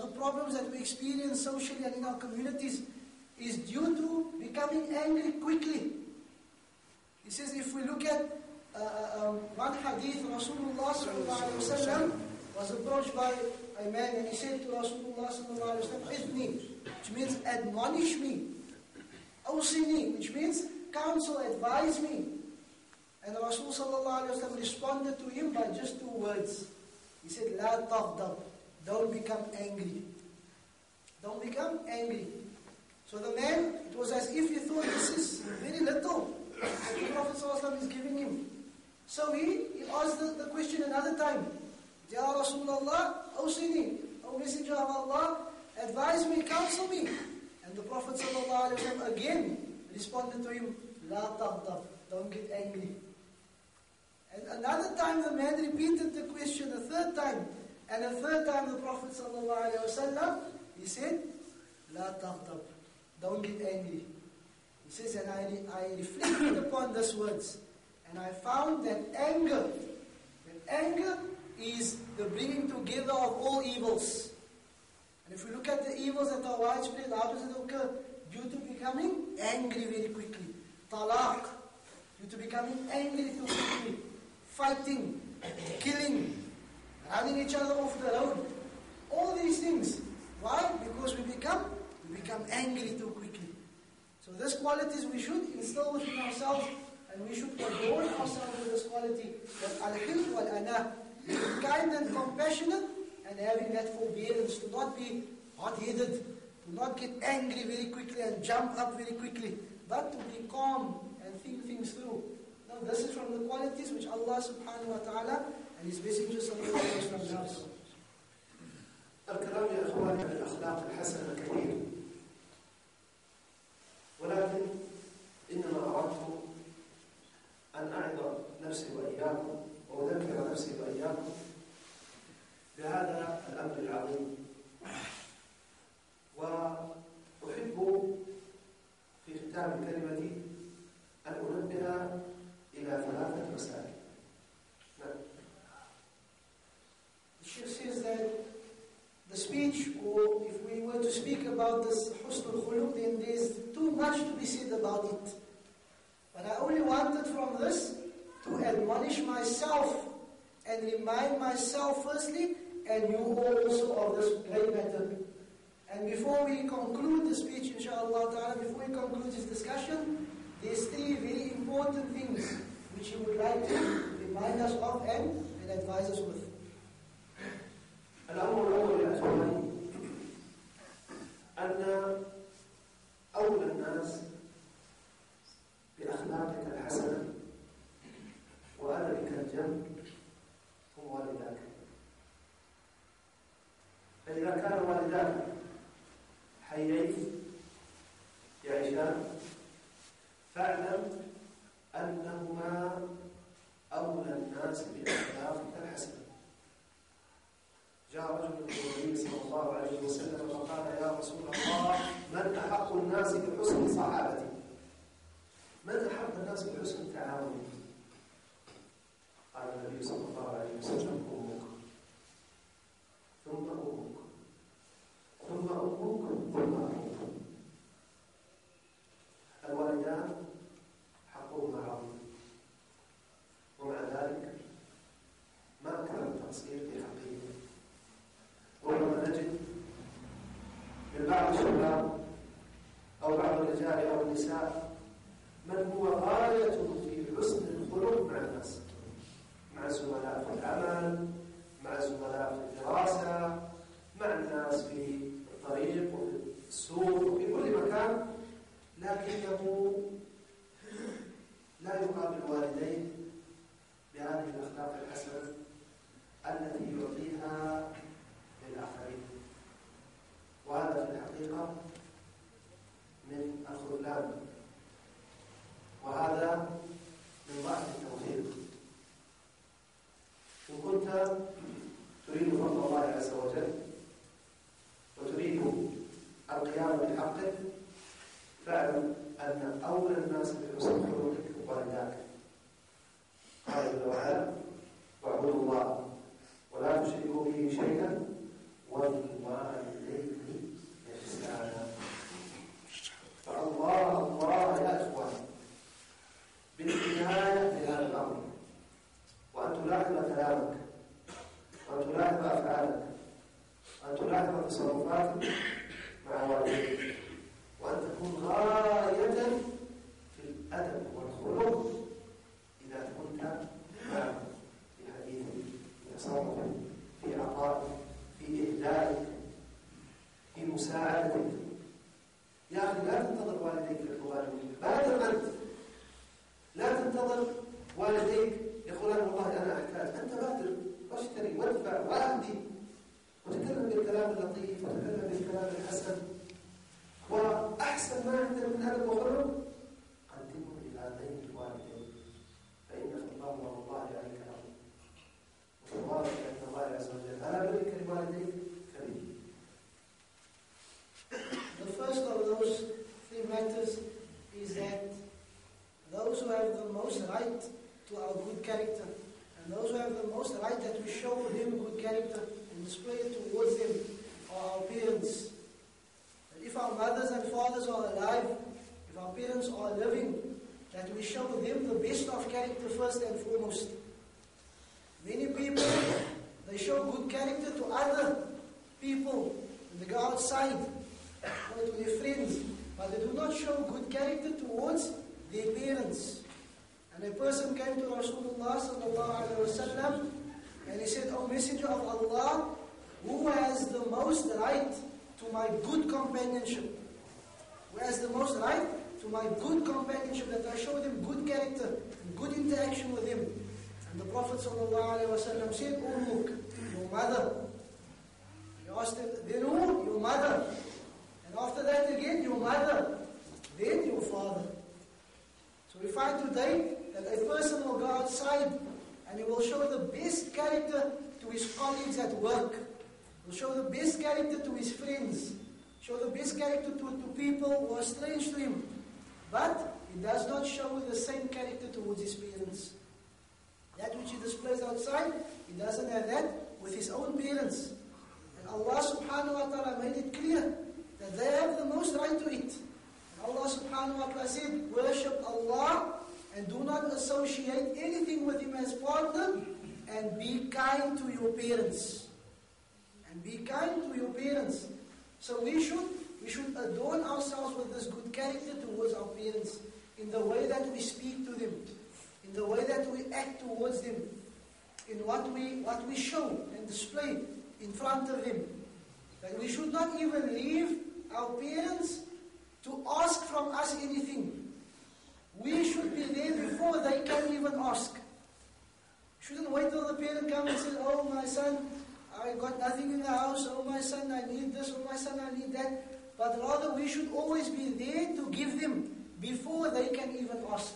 A: problems that we experience socially and in our communities is due to becoming angry quickly. He says if we look at uh, um, one hadith, Rasulullah sallallahu alayhi wa sallam was approached by a man and he said to Rasulullah sallallahu alayhi wa sallam, "Idni," which means admonish me. "Awsini," which means counsel, advise me. And Rasul sallallahu alayhi wa sallam responded to him by just two words. He said, "La taghdab," don't become angry. Don't become angry. So the man, it was as if he thought this is very little that the Prophet sallallahu alayhi wa sallam is giving him. So he, he asked the, the question another time. "Ya Rasulullah, awsini," O Messenger of Allah, advise me, counsel me. And the Prophet sallallahu alayhi wa sallam again responded to him, "La taghdab," don't get angry. And another time the man repeated the question a third time. And a third time the Prophet sallallahu alayhi wa sallam, he said, "La taghdab," don't get angry. He says, and I, I reflected upon these words. And I found that anger, that anger is the bringing together of all evils. And if we look at the evils that are widespread, how does it occur? Due to becoming angry very quickly. Talaq, due to becoming angry too quickly. Fighting, killing, running each other off the road. All these things. Why? Because we become, we become angry too quickly. So these qualities we should instill within ourselves, and we should adorn ourselves with this quality, that al-hilm wal-ana, being kind and compassionate, and having that forbearance, to not be hot-headed, to not get angry very quickly and jump up very quickly, but to be calm and think things through. Now this is from the qualities which Allah subhanahu wa ta'ala and His Messenger sallallahu alayhi wa sallam has.
B: الكلام يا إخواني عن الأخلاق الحسنة كثير، ولكن إنما أردت أن أعظ نفسي وإياكم وأذكر نفسي وإياكم بهذا الأمر العظيم. وأحب في ختام كلمتي أن أنبه إلى ثلاثة مسائل. نعم.
A: The Sheikh says that the speech, or if we were to speak about this husn al-khuluq, then there's too much to be said about it. But I only wanted from this to admonish myself and remind myself firstly, and you all also, of this great matter. And before we conclude the speech, inshallah ta'ala, before we conclude this discussion, there's three very important things which he would like to remind us of and, and advise us with.
B: الأمر الأول يا أخواني أن أولى الناس بأخلاقك الحسنة وأدبك الجم هم والداك. فإذا كان والداك حيين يعيشان فاعلم أنهما أولى الناس بأخلاقك الحسنة. جاء رجل النبي صلى الله عليه وسلم فقال: يا رسول الله، من أحق الناس بحسن صحابتي؟ من أحق الناس بحسن تعاوني؟ قال النبي صلى الله عليه وسلم: أمك، ثم أمك، ثم أمك، ثم أمك. الوالدان حقهما عظيم، ومع ذلك ما كان التقصير في حقهما. وربما نجد من بعض الشباب أو بعض الرجال أو النساء من هو غاية في حسن الخلق مع الناس، مع زملاء في العمل، مع زملاء في الدراسة، مع الناس في الطريق وفي السوق وفي كل مكان، لكنه لا يقابل والديه بهذه الأخلاق الحسنة التي يعطيها للآخرين. وهذا في الحقيقة من الخذلان، وهذا من ضعف التوفيق. إن كنت تريد فضل الله عز وجل وتريد القيام بحقه، فاعلم أن أولى الناس بحسن خلقك والداك. قال جل وعلا: واعبدوا الله ولا تشركوا به شيئا وبالوالدين ملاحظة تصرفاتك مع والديك، وأن تكون غاية في الأدب والخلق إذا كنت معهم في حديث، في تصرف، في عطاء، في إهدائك، في مساعدتك. يا أخي لا تنتظر والديك يطلبان منك، بادر أنت. لا تنتظر والديك يقولون والله أنا أحتاج، أنت بادر واشتري وادفع وأهدي وتكلم بالكلام اللطيف وتكلم بالكلام الحسن. وأحسن ما عندك من أدب وخلق قدمه إلى دين الوالدين، فإنك الله والله عليك الأمر وتبارك عند الله عز وجل. ألا برك لوالديك كريم.
A: The first of those three matters is that those who have the most right to our good character, and those who have the most right that we show them good character and display it towards them, are our parents. And if our mothers and fathers are alive, if our parents are living, that we show them the best of character first and foremost. Many people, they show good character to other people, and they go outside, or to their friends, but they do not show good character towards their parents. And a person came to Rasulullah sallallahu alaihi wasallam and he said, "O Messenger of Allah, who has the most right to my good companionship? Who has the most right to my good companionship, that I show them good character and good interaction with him?" And the Prophet sallallahu alaihi wasallam said, "Ummuk, your mother." He asked him, "Then who?" "Your mother." And after that again, "Your mother." Then your father. So we find today that a person will go outside and he will show the best character to his colleagues at work. He will show the best character to his friends. Show the best character to, to people who are strange to him. But he does not show the same character towards his parents. That which he displays outside, he doesn't have that with his own parents. And Allah subhanahu wa ta'ala made it clear that they have the most right to it. Allah subhanahu wa ta'ala said, "Worship Allah and do not associate anything with Him as partner, and be kind to your parents." And be kind to your parents. So we should we should adorn ourselves with this good character towards our parents, in the way that we speak to them, in the way that we act towards them, in what we what we show and display in front of them. That we should not even leave our parents to ask from us anything. We should be there before they can even ask. Shouldn't wait till the parent comes and says, "Oh my son, I got nothing in the house. Oh my son, I need this. Oh my son, I need that." But rather we should always be there to give them before they can even ask.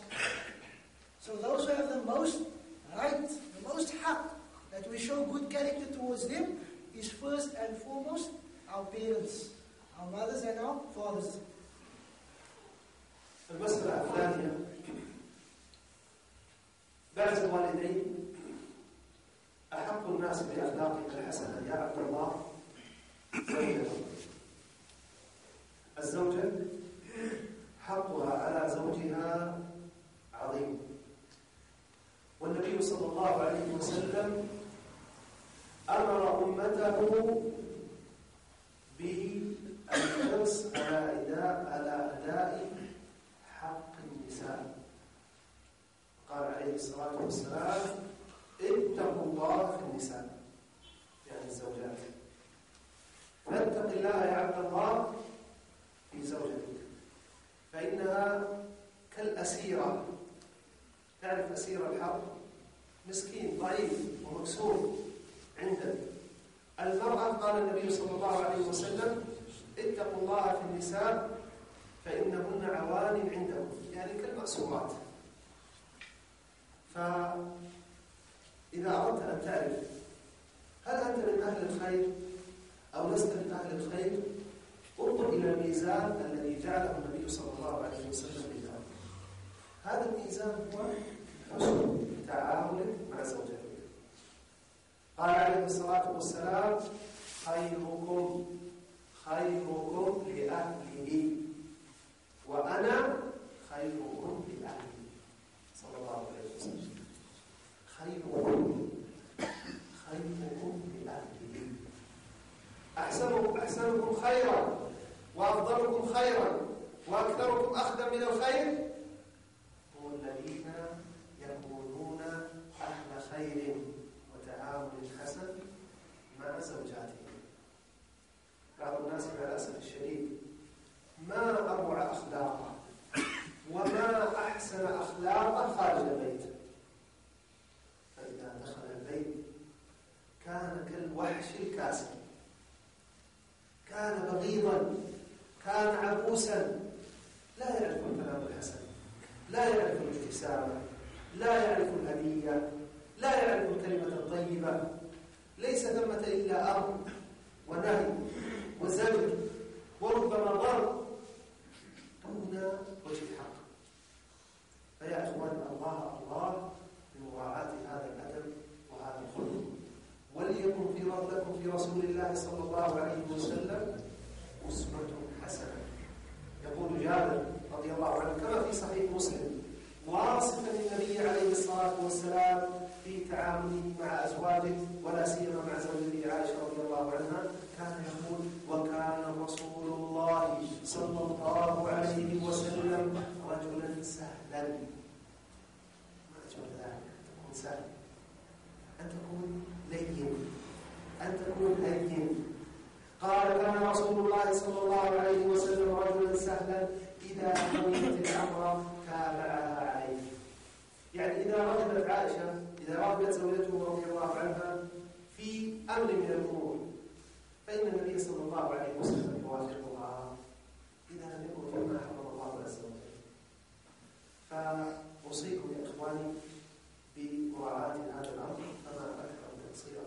A: So those who have the most right, the most haq, that we show good character towards them, is first and foremost our parents, our mothers and our fathers.
B: المسألة الثانية، بعد الوالدين أحق الناس بأخلاقك الحسنة يا عبد الله زوجته. الزوجة حقها على زوجها عظيم، والنبي صلى الله عليه وسلم أمر أمته بالحرص على أداء على أداء حق النساء. قال عليه الصلاة والسلام: اتقوا الله في النساء، يعني الزوجات. فاتق الله يا عبد الله في زوجتك، فإنها كالأسيرة. تعرف أسير الحرب؟ مسكين ضعيف ومكسور عندك. المرأة قال النبي صلى الله عليه وسلم: اتقوا الله في النساء فإنهن عوان عندهم، يعني كالمأسورات. فإذا أردت أن تعرف هل أنت من أهل الخير أو لست من أهل الخير، انظر إلى الميزان الذي جعله النبي صلى الله عليه وسلم لذلك. هذا الميزان هو حسن تعاملك مع زوجتك. قال عليه الصلاة والسلام: خيركم خيركم لأهله وأنا خيركم لأهلي، صلى الله عليه وسلم. خيركم خيركم لأهله. أحسن وأحسنكم خيرا وأفضلكم خيرا وأكثركم أخذا من الخير هم الذين يكونون أهل خير وتعاون حسن مع زوجاتهم. بعض الناس مع الأسف الشديد ما أروع أخلاقه وما أحسن أخلاقه خارج البيت، فإذا دخل البيت كان كالوحش الكاسر، كان بغيضا، كان عبوسا، لا يعرف الكلام الحسن، لا يعرف الابتسامة، لا يعرف الهدية، لا يعرف الكلمة الطيبة، ليس ثمة إلا أمر ونهي وزجر وربما ضرب دون وجه الحق. فيا إخوان الله الله بمراعاة هذا الأدب وهذا الخلق، وليكن في لكم في رسول الله صلى الله عليه وسلم أسوة حسنة. يقول جابر رضي الله عنه كما في صحيح مسلم واصفا النبي عليه الصلاة والسلام في تعامله مع أزواجه ولا سيما مع زوجته عائشة رضي الله عنها، كان يقول: وكان رسول الله صلى الله عليه وسلم رجلا سهلا. ما أجمل ذلك، أن تكون سهل، أن تكون لين، أن تكون هين. قال: كان رسول الله صلى الله عليه وسلم رجلا سهلا إذا حملت الأمر تابعها عليه. يعني إذا رغبت عائشة، إذا رغبت زوجته رضي الله عنها في أمر من الأمور، فإن النبي صلى الله عليه وسلم يوافقها إذا لم يكن فيما حرم الله عز وجل. فأوصيكم يا إخواني بمراعاة هذا الأمر فما أكثر تقصيره.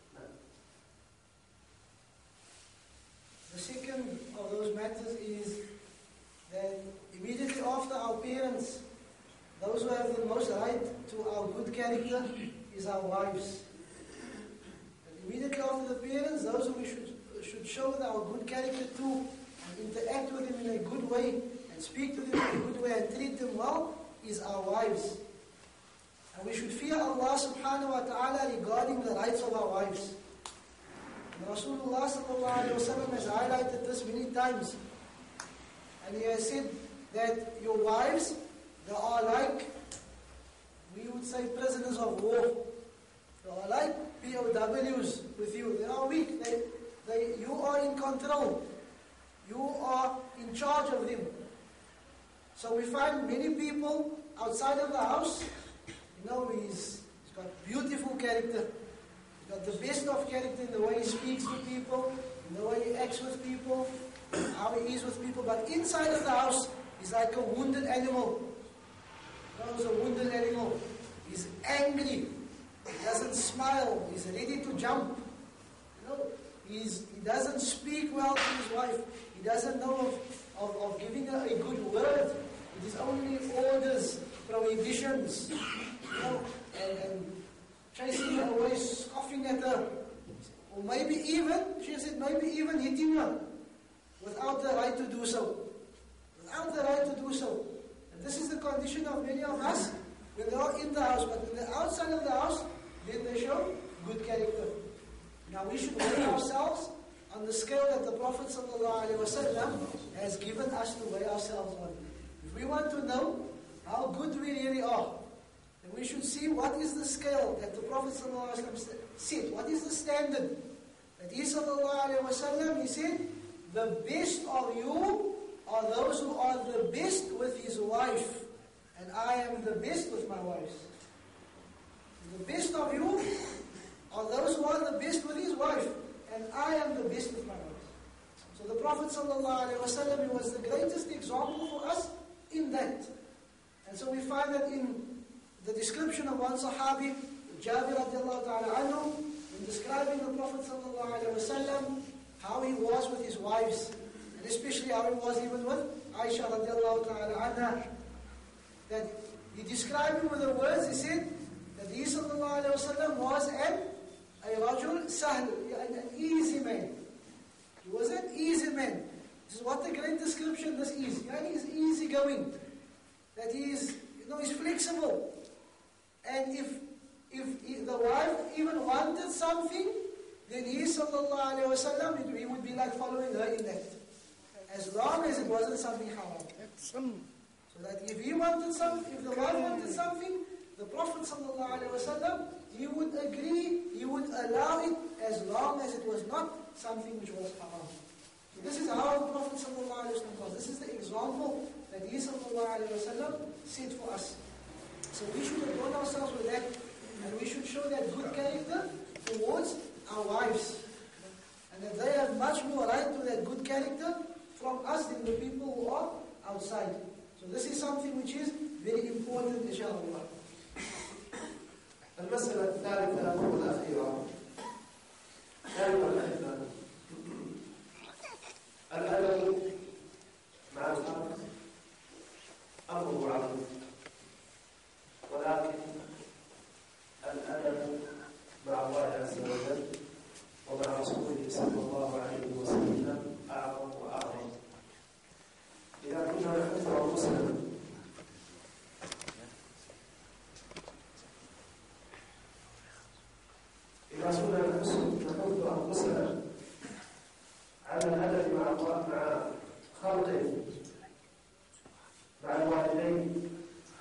A: The second of those matters is that immediately after our parents, those who have the most right to our good character is our wives. And immediately after the parents, those who we should, should show our good character to and interact with them in a good way and speak to them in a good way and treat them well is our wives. And we should fear Allah subhanahu wa ta'ala regarding the rights of our wives. And Rasulullah sallallahu alayhi wa sallam has highlighted this many times. And he has said that your wives, they are like, we would say, prisoners of war. They are like P O Ws with you. They are weak. They, they, you are in control. You are in charge of them. So we find many people outside of the house, you know, he's, he's got beautiful character. He's got the best of character in the way he speaks to people, in the way he acts with people, how he is with people. But inside of the house, he's like a wounded animal. You know, he's a wounded animal. He's angry. He doesn't smile. He's ready to jump. You know, he's, he doesn't speak well to his wife. He doesn't know of, of, of giving her a good word. It is only orders, prohibitions, you know, and, and chasing her away, scoffing at her. Or maybe even, she said, maybe even hitting her without the right to do so. Without the right to do so. And this is the condition of many of us when they are in the house, but when they're outside of the house, then they show good character. Now we should weigh ourselves on the scale that the Prophet ﷺ has given us to weigh ourselves on. If we want to know how good we really are, then we should see what is the scale that the Prophet ﷺ said. What is the standard? That he ﷺ, he said, the best of you are those who are the best with his wife, and I am the best with my wife. The best of you are those who are the best with his wife, and I am the best with my wife. So the Prophet ﷺ, he was the greatest example for us in that. And so we find that in the description of one Sahabi, Jabir radiallahu ta'ala anhu, in describing the Prophet ﷺ, how he was with his wives, and especially how he was even with Aisha radiallahu ta'ala anha, that he described him with the words, he said that he sallallahu alayhi wa sallam was an a rajul sahl, an easy man. He was an easy man. This is what the great description this is. Yeah, he is easy going. That he is, you know, he's flexible. And if if the wife even wanted something, then he sallallahu alayhi wa sallam, he would be like following her in that. As long as it wasn't something haram. So that if he wanted something, if the wife wanted something, the Prophet sallallahu alayhi wa sallam, he would agree, he would allow it as long as it was not something which was haram. So this is how the Prophet sallallahu alayhi wa sallam was. This is the example that he sallallahu alayhi wa sallam set for us. So we should adorn ourselves with that, and we should show that good character towards our wives. And that they have much more right to that good character from us than the people who are outside. So this is something which is very important, inshallah.
B: المسألة الثالثة والأخيرة أيها الأحبة الأدب مع الخلق أمر عظيم ولكن الأدب مع الله عز وجل ومع رسوله صلى الله عليه وسلم أعظم وأعظم. إذا كنا نحث أنفسنا إذا كنا نحث أنفسنا على الأدب مع الله مع خلقه مع الوالدين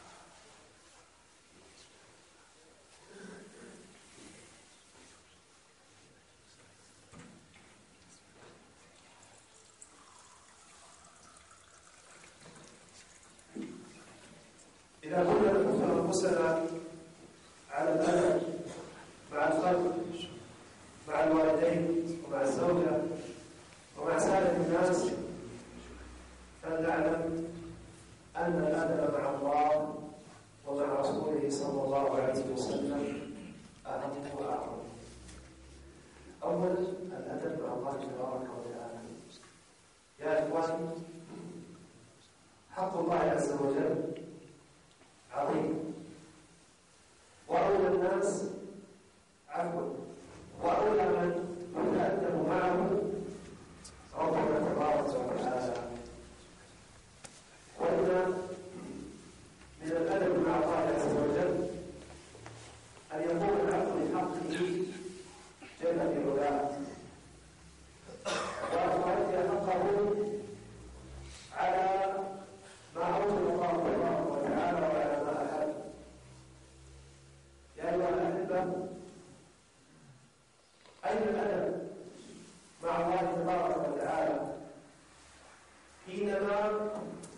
B: إذا كنا نحث أنفسنا على الأدب مع الخلق مع الوالدين ومع الزوجة ومع سائر الناس فلنعلم أن الأدب مع الله ومع رسوله صلى الله عليه وسلم أهم وأعظم. أولا الأدب مع الله تبارك وتعالى. يا إخواني حق الله عز وجل عظيم، وأولى الناس عفوا وأولى من يتأدب معه ربنا تبارك وتعالى. وإن من الأدب مع الله عز وجل أن يكون العبد بحقه جل في علاه ويؤدي حقه على ما أوجب الله تبارك وتعالى وعلى ما أحب. يا أيها الأحبة أين الأدب مع الله تبارك وتعالى حينما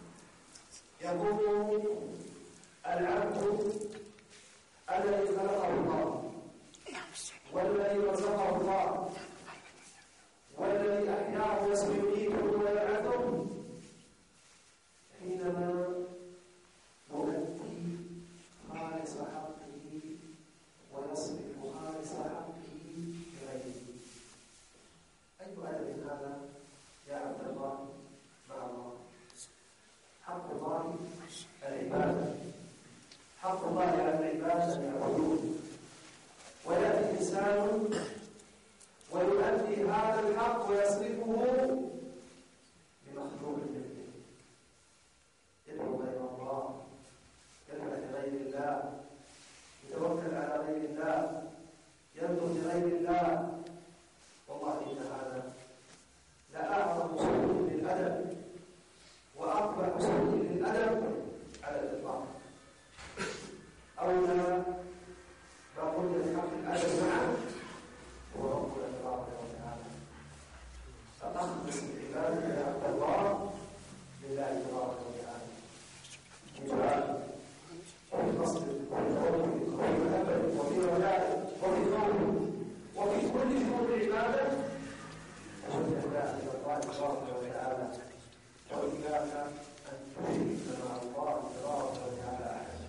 B: يكون العبد الذي خلقه الله والذي رزقه الله والذي أحياه وسيميته ويبعثه حينما يؤدي خالص حقه ويصرف خالص حقه لغيره. أي أدب هذا يا عبد الله مع الله؟ حق الله العبادة، حق الله على العباد أن يعبدوه، ويأتي الإنسان ويؤدي هذا الحق ويصرفه لمخلوق مثله، يدعو غير الله، يلحق لغير الله، يتوكل على غير الله، ينظر لغير الله. والله إن هذا لأعظم سلوك للأدب وأقبح سلوك للأدب على الإطلاق. أولى ما قلنا بحق الأدب معه هو ربنا تبارك وتعالى. فأخلص العبادة يا عبد الله لله تبارك وتعالى بدعاء وفي قصد وفي قوله وفي محبه وفي رجائه وفي قوله وفي كل شؤون العبادة أشد الله إلى الله تبارك وتعالى وإياك أن تشرك مع الله تبارك وتعالى أحد.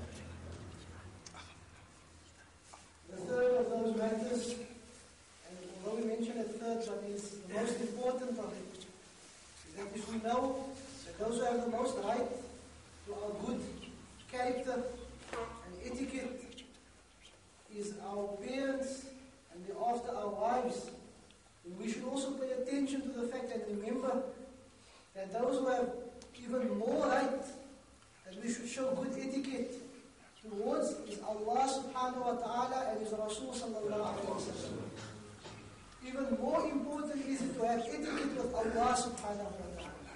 A: The third of those matters, and although we mentioned a third, but it's the most important of it, is that if we know that those who have the most right to our good character and etiquette is our parents and thereafter our wives, then we should also pay attention to the fact and remember that those who have even more right that we should show good etiquette towards is Allah subhanahu wa ta'ala and His Rasul sallallahu alayhi wa sallam. even more important is it to have etiquette with Allah subhanahu wa ta'ala.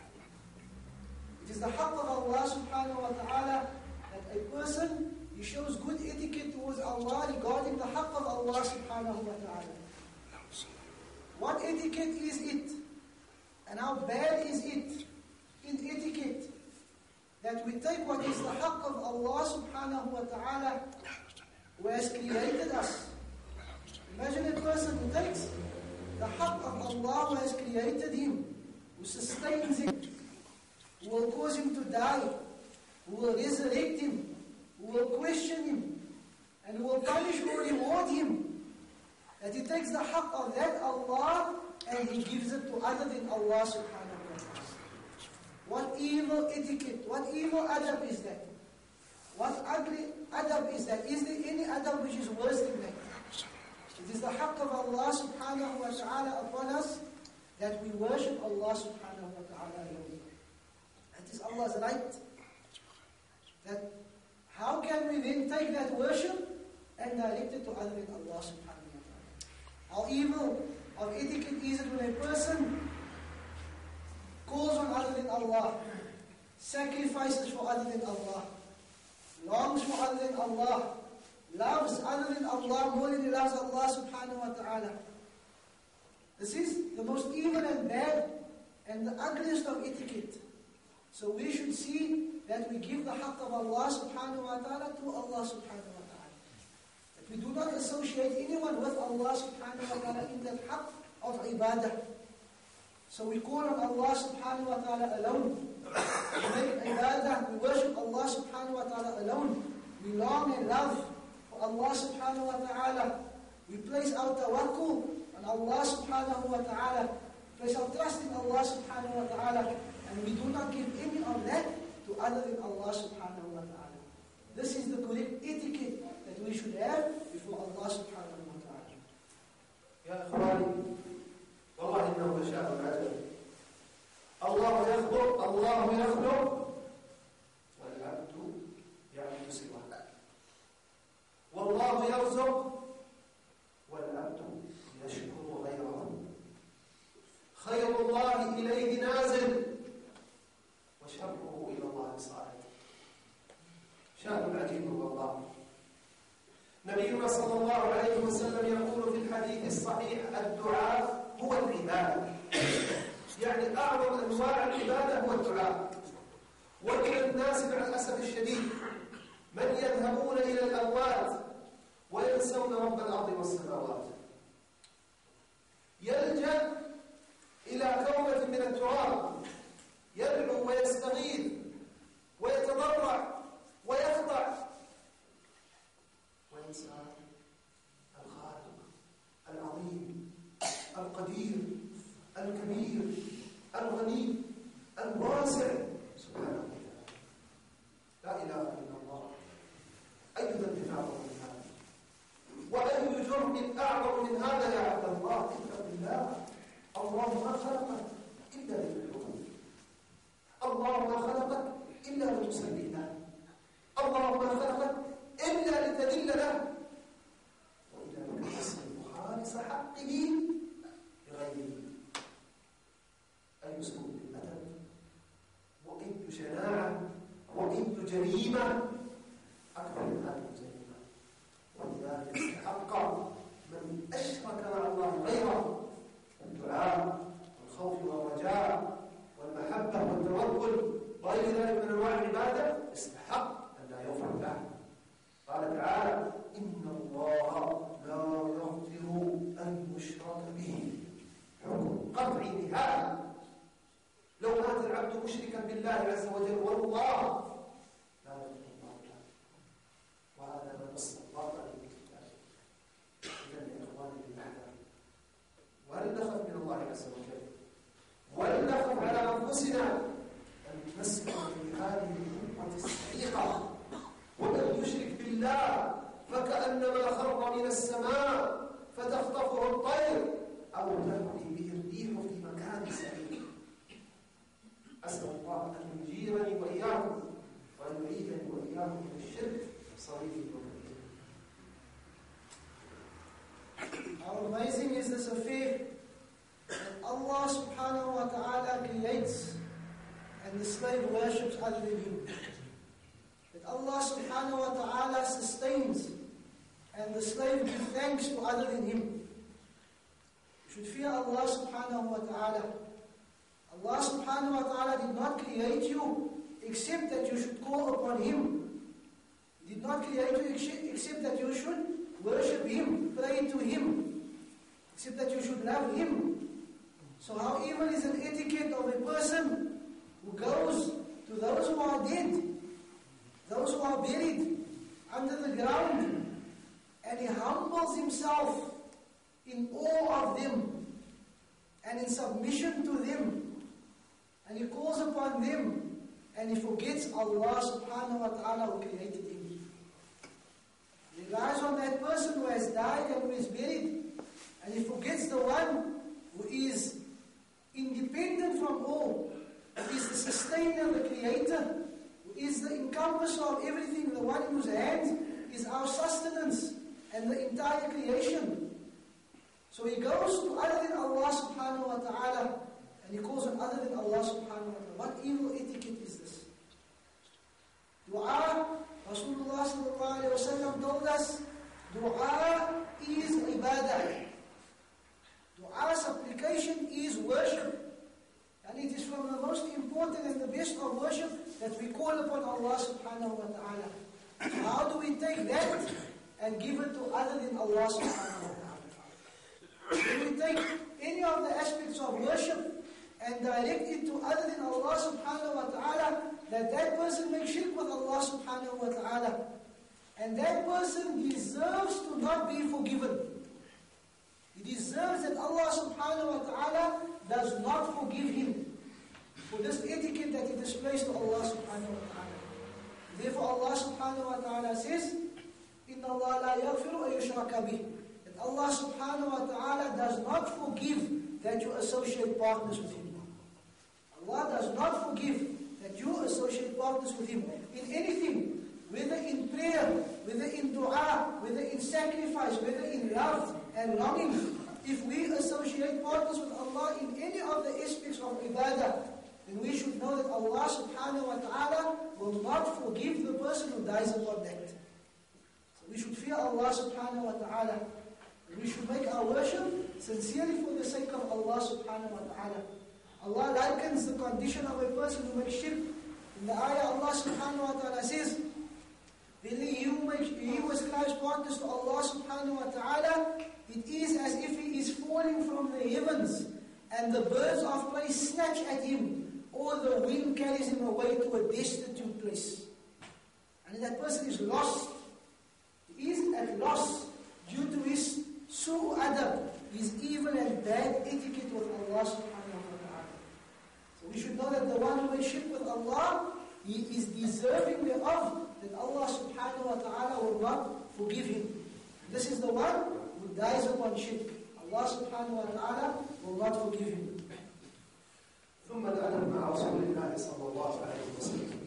A: It is the haqq of Allah subhanahu wa ta'ala that a person, he shows good etiquette towards Allah regarding the haqq of Allah subhanahu wa ta'ala. What etiquette is it? And how bad is it in etiquette that we take what is the haqq of Allah subhanahu wa ta'ala who has created us. Imagine a person who takes the haqq of Allah who has created him, who sustains him, who will cause him to die, who will resurrect him, who will question him, and who will punish or reward him. That he takes the haqq of that Allah and he gives it to other than Allah subhanahu wa ta'ala. What evil etiquette, what evil adab is that? What ugly adab is that? Is there any adab which is worse than that? It is the haqq of Allah subhanahu wa ta'ala upon us that we worship Allah subhanahu wa ta'ala alone. That is Allah's right. That how can we then take that worship and direct it to other than Allah subhanahu wa ta'ala? How evil of etiquette is it when a person calls on other than Allah, sacrifices for other than Allah, longs for other than Allah, loves other than Allah more than he loves Allah subhanahu wa ta'ala. This is the most evil and bad and the ugliest of etiquette. So we should see that we give the haqq of Allah subhanahu wa ta'ala to Allah subhanahu wa ta'ala. That we do not associate anyone with Allah subhanahu wa ta'ala in that haqq of ibadah. So we call on Allah subhanahu wa ta'ala alone. We make ibadah, we worship Allah subhanahu wa ta'ala alone. We long and love for Allah subhanahu wa ta'ala. We place our tawakkul on Allah subhanahu wa ta'ala. Place our trust in Allah subhanahu wa ta'ala. And we do not give any of that to other than Allah subhanahu wa ta'ala. This is the correct etiquette that we should have before Allah subhanahu wa ta'ala.
B: يا إخواني والله إنه لشأن عجب. الله يخلق الله يخلق والعبد يعبد سواه. والله يرزق والعبد يشكر غيره. خير الله إليه نازل وشره إلى الله صاعد. شأن عجيب والله. نبينا صلى الله عليه وسلم يقول في الحديث الصحيح: الدعاء هو العبادة. يعني أعظم أنواع العبادة هو الدعاء. ومن الناس مع الأسف الشديد من يذهبون إلى الأموات وينسون رب الأرض والسماوات. يلجأ إلى كومة من التراب يدعو ويستغيث ويتضرع ويخضع وينسى الخالق العظيم القدير الكبير الغني الواسع سبحانه وتعالى. لا إله إلا الله. أي ذنب أعظم من هذا؟ وأي جرم أعظم من هذا يا عبد الله؟ اتق الله. الله ما خلقك إلا للحكم. الله ما خلقك إلا لتصلي له. الله ما خلقك إلا لتذل له وإلا لتحسن خالص حقه لغيره. أي سلوك بالأدب وإنت شناعة وإنت جريمة أكثر من هذه الجريمة. ولذلك استحق من أشرك مع الله غيره الدعاء والخوف والرجاء والمحبة والتوكل وغير ذلك من أنواع العبادة استحق أن لا يغفر له. قال تعالى: إن الله لا يغفر أن يشرك به. حكم قطعي بهذا. لو مات العبد مشركا بالله عز وجل والله لا يغفر الله له. وهذا ما نص الله عليه بالكتاب. إذا يا إخواني بالله ولنخف من الله عز وجل ولنخف على أنفسنا أن نسمع في هذه الأمة الصحيحة. ومن يشرك بالله فكأنما خر من السماء فتخطفه الطير أو تهوي به الريح في مكان سعيد. أسأل الله أن يجيرني وإياكم وأن يعيذني وإياكم من الشرك صريح وكبير.
A: How amazing is this affair and the slave worships other than him. That Allah subhanahu wa ta'ala sustains and the slave gives thanks to other than him. You should fear Allah subhanahu wa ta'ala. Allah subhanahu wa ta'ala did not create you except that you should call upon him. He did not create you except that you should worship him, pray to him, except that you should love him. So how evil is an etiquette of a person who goes to those who are dead, those who are buried under the ground, and he humbles himself in awe of them and in submission to them, and he calls upon them, and he forgets Allah subhanahu wa ta'ala who created him. He relies on that person who has died and who is buried, and he forgets the one who is independent from all, who is the sustainer, the creator, who is the encompasser of everything, the one in whose hands is our sustenance and the entire creation. So he goes to other than Allah subhanahu wa ta'ala, and he calls on other than Allah subhanahu wa ta'ala. What evil etiquette is this? Dua, Rasulullah sallallahu alayhi wa sallam told us, dua is ibadah. Dua, supplication, is worship. And it is from the most important and the best of worship that we call upon Allah subhanahu wa ta'ala. So how do we take that and give it to other than Allah subhanahu wa ta'ala? When we take any of the aspects of worship and direct it to other than Allah subhanahu wa ta'ala, that that person makes shirk with Allah subhanahu wa ta'ala. And that person deserves to not be forgiven. He deserves that Allah subhanahu wa ta'ala does not forgive him for this etiquette that he displays to Allah subhanahu wa ta'ala. Therefore Allah subhanahu wa ta'ala says, Inna Allah la yaghfiru an yushraka bih. That Allah subhanahu wa ta'ala does not forgive that you associate partners with him. Allah does not forgive that you associate partners with him in anything, whether in prayer, whether in dua, whether in sacrifice, whether in love and longing. If we associate partners with Allah in any of the aspects of ibadah, then we should know that Allah subhanahu wa ta'ala will not forgive the person who dies upon that. So we should fear Allah subhanahu wa ta'ala. We should make our worship sincerely for the sake of Allah subhanahu wa ta'ala. Allah likens the condition of a person who makes shirk. In the ayah, Allah subhanahu wa ta'ala says, Really, you make, he who ascribes partners to Allah subhanahu wa ta'ala, it is as if he is falling from the heavens, and the birds of prey snatch at him, or the wind carries him away to a destitute place. And that person is lost. He is at loss due to his su'u adab, his evil and bad etiquette with Allah subhanahu wa ta'ala. So we should know that the one who makes shirk with Allah, he is deserving thereof, that Allah subhanahu wa ta'ala will not forgive him. This is the one who dies upon shirk. Allah subhanahu wa ta'ala will not forgive him.
B: ثم الأدب مع رسول الله صلى الله عليه وسلم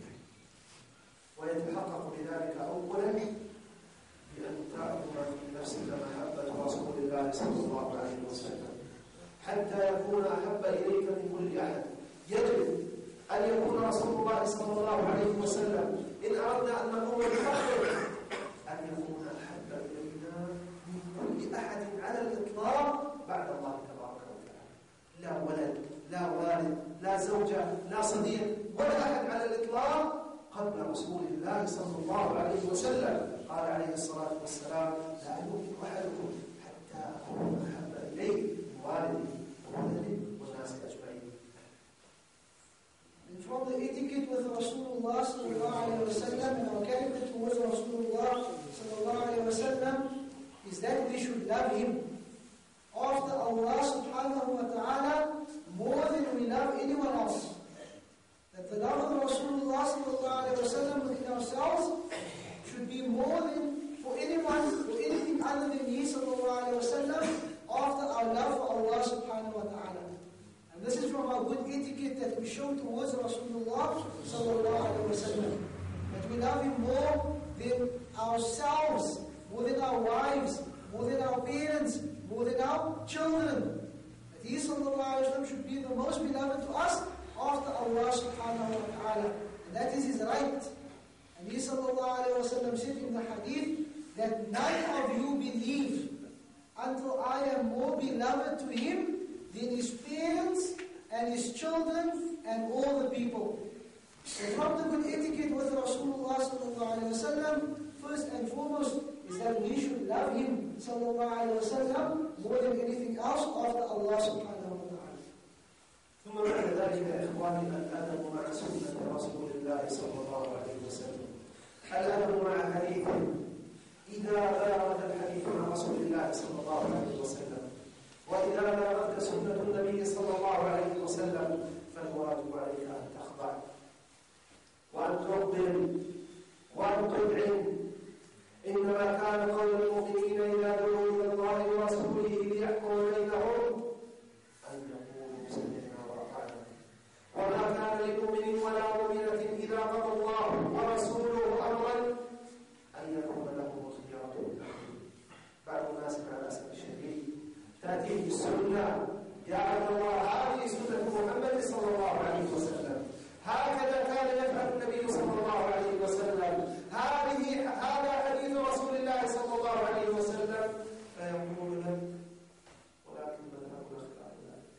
B: ويتحقق بذلك أولا بأن تعظم في نفسك محبة رسول الله صلى الله عليه وسلم حتى يكون أحب إليك من كل أحد. يجب أن يكون رسول الله صلى الله عليه وسلم إن أردنا أن نقوم بفخر أن يكون أحب إلينا من كل أحد على الإطلاق بعد الله تبارك وتعالى. لا ولد، لا والد، لا زوجة، لا صديق، ولا أحد على الإطلاق قبل رسول الله صلى الله عليه وسلم. قال عليه الصلاة والسلام: لا يؤمن أحدكم حتى أكون أحب إليه من والده وولده والناس أجمعين.
A: And from the etiquette with Rasulullah sallallahu alayhi wa sallam and our character towards Rasulullah sallallahu alayhi wa sallam is that we should love him after Allah subhanahu wa ta'ala more than we love anyone else. That the love of Rasulullah sallallahu alayhi wa sallam within ourselves should be more than for anyone, for anything other than He sallallahu alayhi wa sallam after our love for Allah subhanahu wa ta'ala. And this is from our good etiquette that we show towards Rasulullah sallallahu alayhi wa sallam. That we love him more than ourselves, more than our wives, more than our parents, more than our children. That He sallallahu alayhi wa sallam should be the most beloved to us after Allah subhanahu wa ta'ala. And that is his right. And he sallallahu alayhi wa sallam said in the hadith that none of you believe until I am more beloved to him than his parents and his children and all the people. So from the good etiquette with Rasulullah sallallahu alayhi wa sallam, first and foremost is that we should love him sallallahu alayhi wa sallam more than anything else after Allah subhanahu wa ta'ala.
B: ثم بعد ذلك إخواني الأدب مع سنة رسول الله صلى الله عليه وسلم. الأدب مع حديثه إذا بلغت الحديث مع رسول الله صلى الله عليه وسلم وإذا بلغت سنة النبي صلى الله عليه وسلم فالواجب عليك أن تخضع وأن تقبل وأن تذعن. إنما كان قول المؤمنين إذا دعوا إلى الله ورسوله ليحكم بينهم أن يقولوا سمعنا وأطعنا. وما كان لمؤمن ولا مؤمنة إذا قضى الله ورسوله أمرا أن يكون لهم الخيار من أمرهم. بعض الناس مع الأسف الشديد تأتيه السنة يا عبد الله هذه سنة محمد صلى الله عليه وسلم، هكذا كان يفعل النبي صلى الله عليه وسلم، هذه هذا حديث رسول الله صلى الله عليه وسلم، فيقول لك ولكن مذهبنا خلاف ذلك.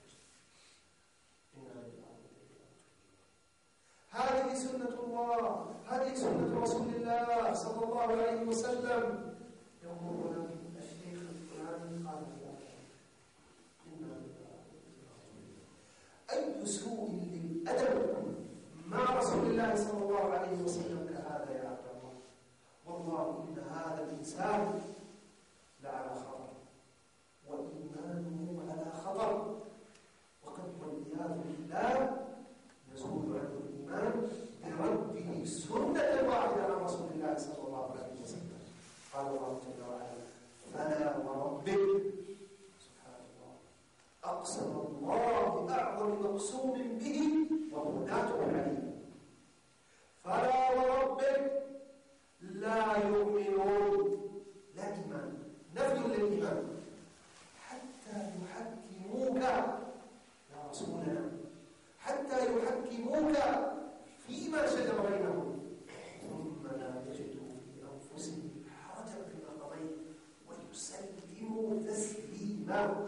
B: هذه سنة الله، هذه سنة رسول الله صلى الله عليه وسلم. يقول لك الشيخ الفلاني قال أي سوء للأدب مع رسول الله صلى الله عليه وسلم كهذا يا عبد الله. والله إن هذا الإنسان لعلى خطر وإيمانه على خطر، وقد والعياذ بالله يزول عنه الإيمان برده سنة واحدة عن رسول الله صلى الله عليه وسلم. قال الله جل وعلا فلا وربك سبحان الله أقسم الله أعظم مقسوم به وهو ذاته العليم. فلا وربك لا يؤمنون، لا إيمان، نفي للإيمان حتى يحكموك يا رسولنا، حتى يحكموك فيما شجر بينهم ثم لا يجدوا في أنفسهم حرجا فيما قضيت ويسلموا تسليما.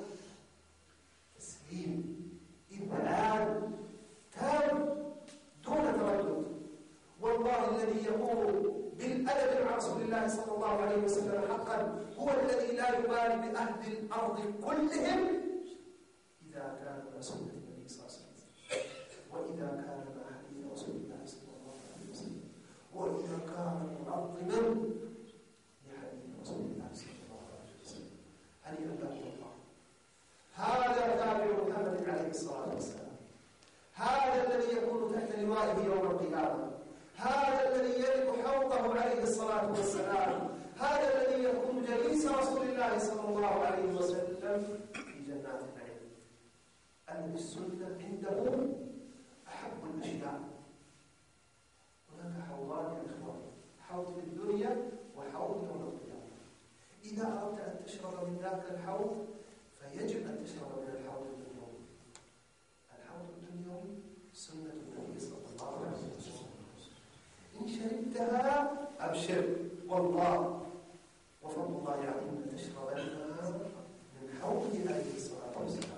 B: تسليم إذعان تام دون تردد. والله الذي يقول بالأدب مع رسول الله صلى الله عليه وسلم حقا هو الذي لا يبالي بأهل الأرض كلهم إذا كان مع سنة النبي صلى الله عليه وسلم، وإذا كان مع حديث رسول الله صلى الله عليه وسلم، وإذا كان معظما لحديث رسول الله صلى الله عليه وسلم. هنيئا لكم الله. هذا تابع محمد عليه الصلاة والسلام، هذا الذي يكون تحت لوائه يوم القيامة، هذا الذي يرد حوضه عليه الصلاة والسلام، هذا الذي يكون جليس رسول الله صلى الله عليه وسلم في جنات النعيم. أن السنة عنده أحب الأشياء. هناك حوضان يا إخوان، حوض في الدنيا وحوض يوم القيامة. إذا أردت أن تشرب من ذاك الحوض فيجب أن تشرب من الحوض الدنيوي. الحوض الدنيوي سنة النبي صلى الله عليه وسلم، إن شربتها أبشر والله وفضل الله يعلم أن تشربنها من حوض عليه الصلاة والسلام.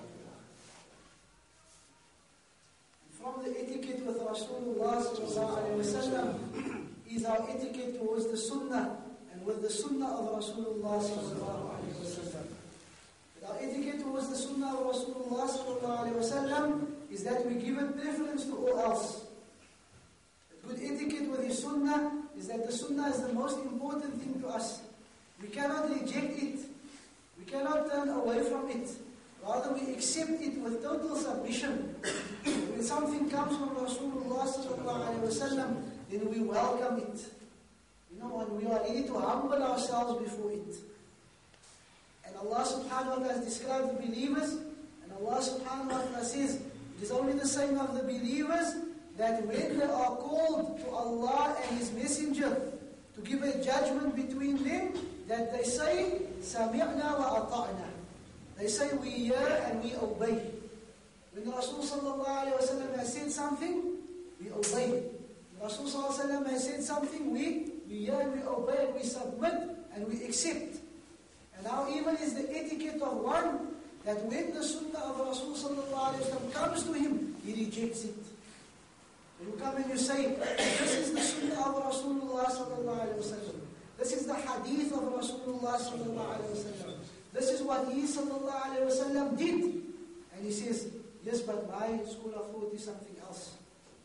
A: From the etiquette with Rasulullah sallallahu alayhi wa sallam is our etiquette towards the sunnah and with the sunnah of Rasulullah sallallahu alayhi wa sallam. Our etiquette towards the sunnah of Rasulullah sallallahu alayhi wa sallam is that we give it preference to all else. Good etiquette with the sunnah is that the sunnah is the most important thing to us. We cannot reject it. We cannot turn away from it. Rather, we accept it with total submission. When something comes from Rasulullah sallallahu alaihi wasallam, then we welcome it. You know, when we are ready to humble ourselves before it. And Allah subhanahu wa ta'ala has described the believers, and Allah subhanahu wa ta'ala says, it is only the same of the believers that when they are called to Allah and His Messenger to give a judgment between them, that they say, Sami'na wa ata'na. They say, we hear and we obey. When Rasul sallallahu alayhi wa sallam has said something, we obey. Rasul sallallahu alaihi wasallam has said something, we, we hear and we obey, and we submit and we accept. And how even is the etiquette of one that when the sunnah of Rasul sallallahu alaihi wasallam comes to him, he rejects it. So you come and you say, this is the sunnah of Rasulullah sallallahu alaihi wasallam. This is the hadith of Rasulullah sallallahu alaihi wasallam. This is what he sallallahu alaihi wasallam did. And he says, yes, but my school of thought is something else.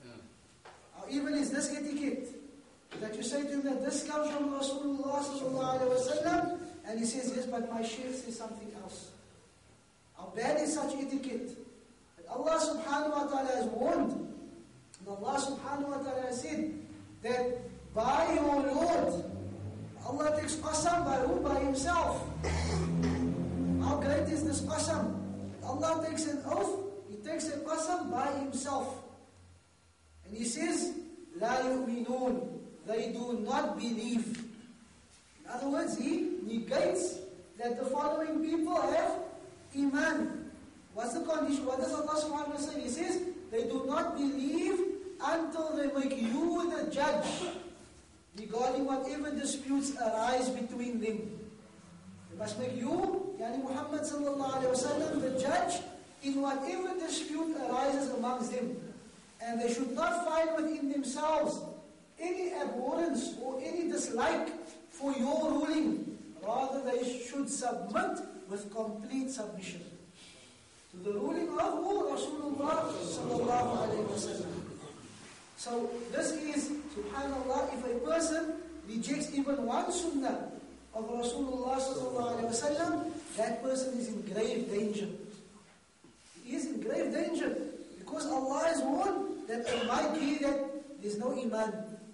A: Or even is this etiquette that you say to him that this comes from Rasulullah sallallahu alaihi wasallam, and he says, yes, but my shaykh says something else. How bad is such etiquette? That Allah subhanahu wa ta'ala has warned, and Allah subhanahu wa ta'ala has said that by your Lord, Allah takes qasam by who? By himself. How great is this qasam? Allah takes an oath, he takes a qasam by himself. And he says, La yu'minun, they do not believe. In other words, he negates that the following people have iman. What's the condition? What does Allah subhanahu wa ta'ala say? He says, they do not believe until they make you the judge regarding whatever disputes arise between them. They must make you, Yani Muhammad sallallahu alayhi wa sallam, the judge in whatever dispute arises amongst them. And they should not find within themselves any abhorrence or any dislike for your ruling. Rather, they should submit with complete submission to the ruling of who? Rasulullah sallallahu alayhi wa sallam. So this is, subhanallah, if a person rejects even one sunnah of Rasulullah sallallahu alayhi wa sallam, that person is in grave danger. He is in grave danger because Allah has warned that it might be that there's no iman.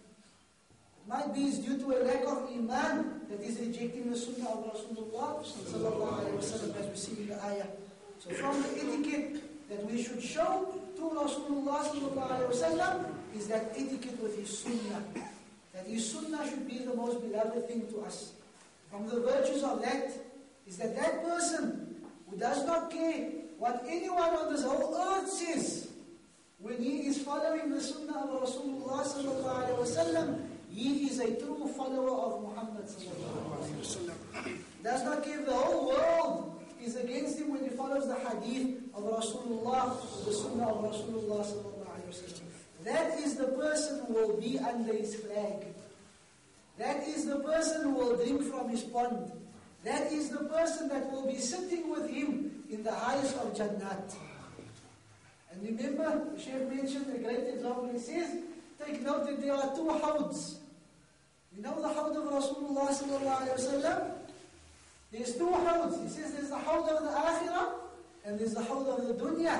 A: It might be it's due to a lack of iman that is rejecting the sunnah of Rasulullah sallallahu alayhi wa sallam, as we see in the ayah. So from the etiquette that we should show to Rasulullah sallallahu alayhi wa sallam is that etiquette with his sunnah. That his sunnah should be the most beloved thing to us. From the virtues of that is that that person who does not care what anyone on this whole earth says, when he is following the sunnah of Rasulullah sallallahu alayhi wa sallam, he is a true follower of Muhammad sallallahu alayhi wa sallam. Does not care if the whole world is against him when he follows the hadith of Rasulullah, the sunnah of Rasulullah sallallahu alayhi wa sallam. That is the person who will be under his flag. That is the person who will drink from his pond. That is the person that will be sitting with him in the highest of Jannat. And remember, the Shaykh mentioned a great example. He says, take note that there are two hawds. You know the hawd of Rasulullah sallallahu alayhi wa sallam? There's two hawds. He says there's the hawd of the akhirah and there's the hawd of the dunya.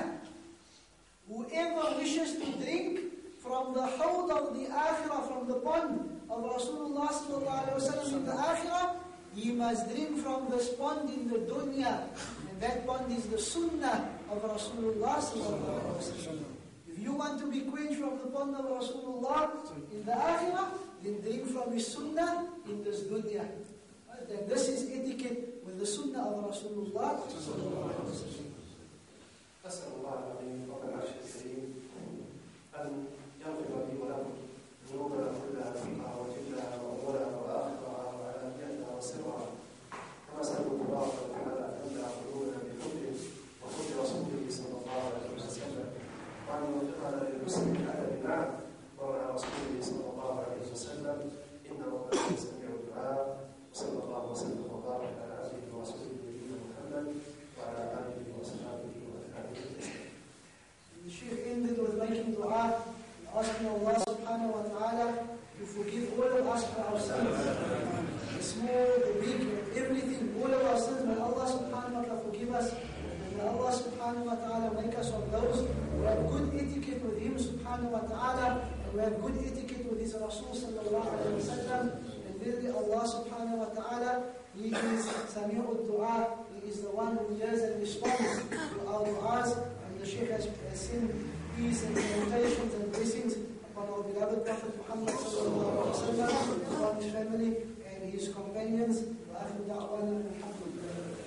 A: Whoever wishes to drink from the hawd of the akhirah, from the pond of Rasulullah sallallahu alayhi wa sallam in the akhirah, he must drink from this pond in the dunya. And that pond is the sunnah of Rasulullah sallallahu alayhi wa sallam. If you want to be quenched from the pond of Rasulullah in the akhirah, then drink from his sunnah in this dunya. That this is etiquette with the sunnah of Rasulullah sallallahu alayhi wa sallam.
B: أسأل الله العظيم رب العرش الكريم أن يغفر لي ولكم ذنوبنا كلها دقها وجلها وأولها وآخرها وعلانيتها وسرها كما سألوا تبارك وتعالى أن يملأ قلوبنا بحبه وحب رسوله صلى الله عليه وسلم وأن يوفقنا للحسن الأدب معه ومع رسوله صلى الله عليه وسلم إن ربنا سميع الدعاء وصلى الله وسلم وبارك على عبده ورسوله نبينا محمد وعلى آله وصحبه.
A: The Shaykh ended with making dua, asking Allah subhanahu wa ta'ala to forgive all of us for our sins. The small, the big, everything, all of our sins. May Allah subhanahu wa ta'ala forgive us. And may Allah subhanahu wa ta'ala make us of those who have good etiquette with Him subhanahu wa ta'ala, and who have good etiquette with His Rasul sallallahu alayhi wa sallam. And verily Allah subhanahu wa ta'ala, He is Sami'ud Dua. He is the one who hears and responds to our du'as. The Shaykh has sent peace and salutations and blessings upon our beloved Prophet Muhammad sallallahu alaihi wasallam, upon his family and his companions. Wa akhiru da'wana alhamdulillah.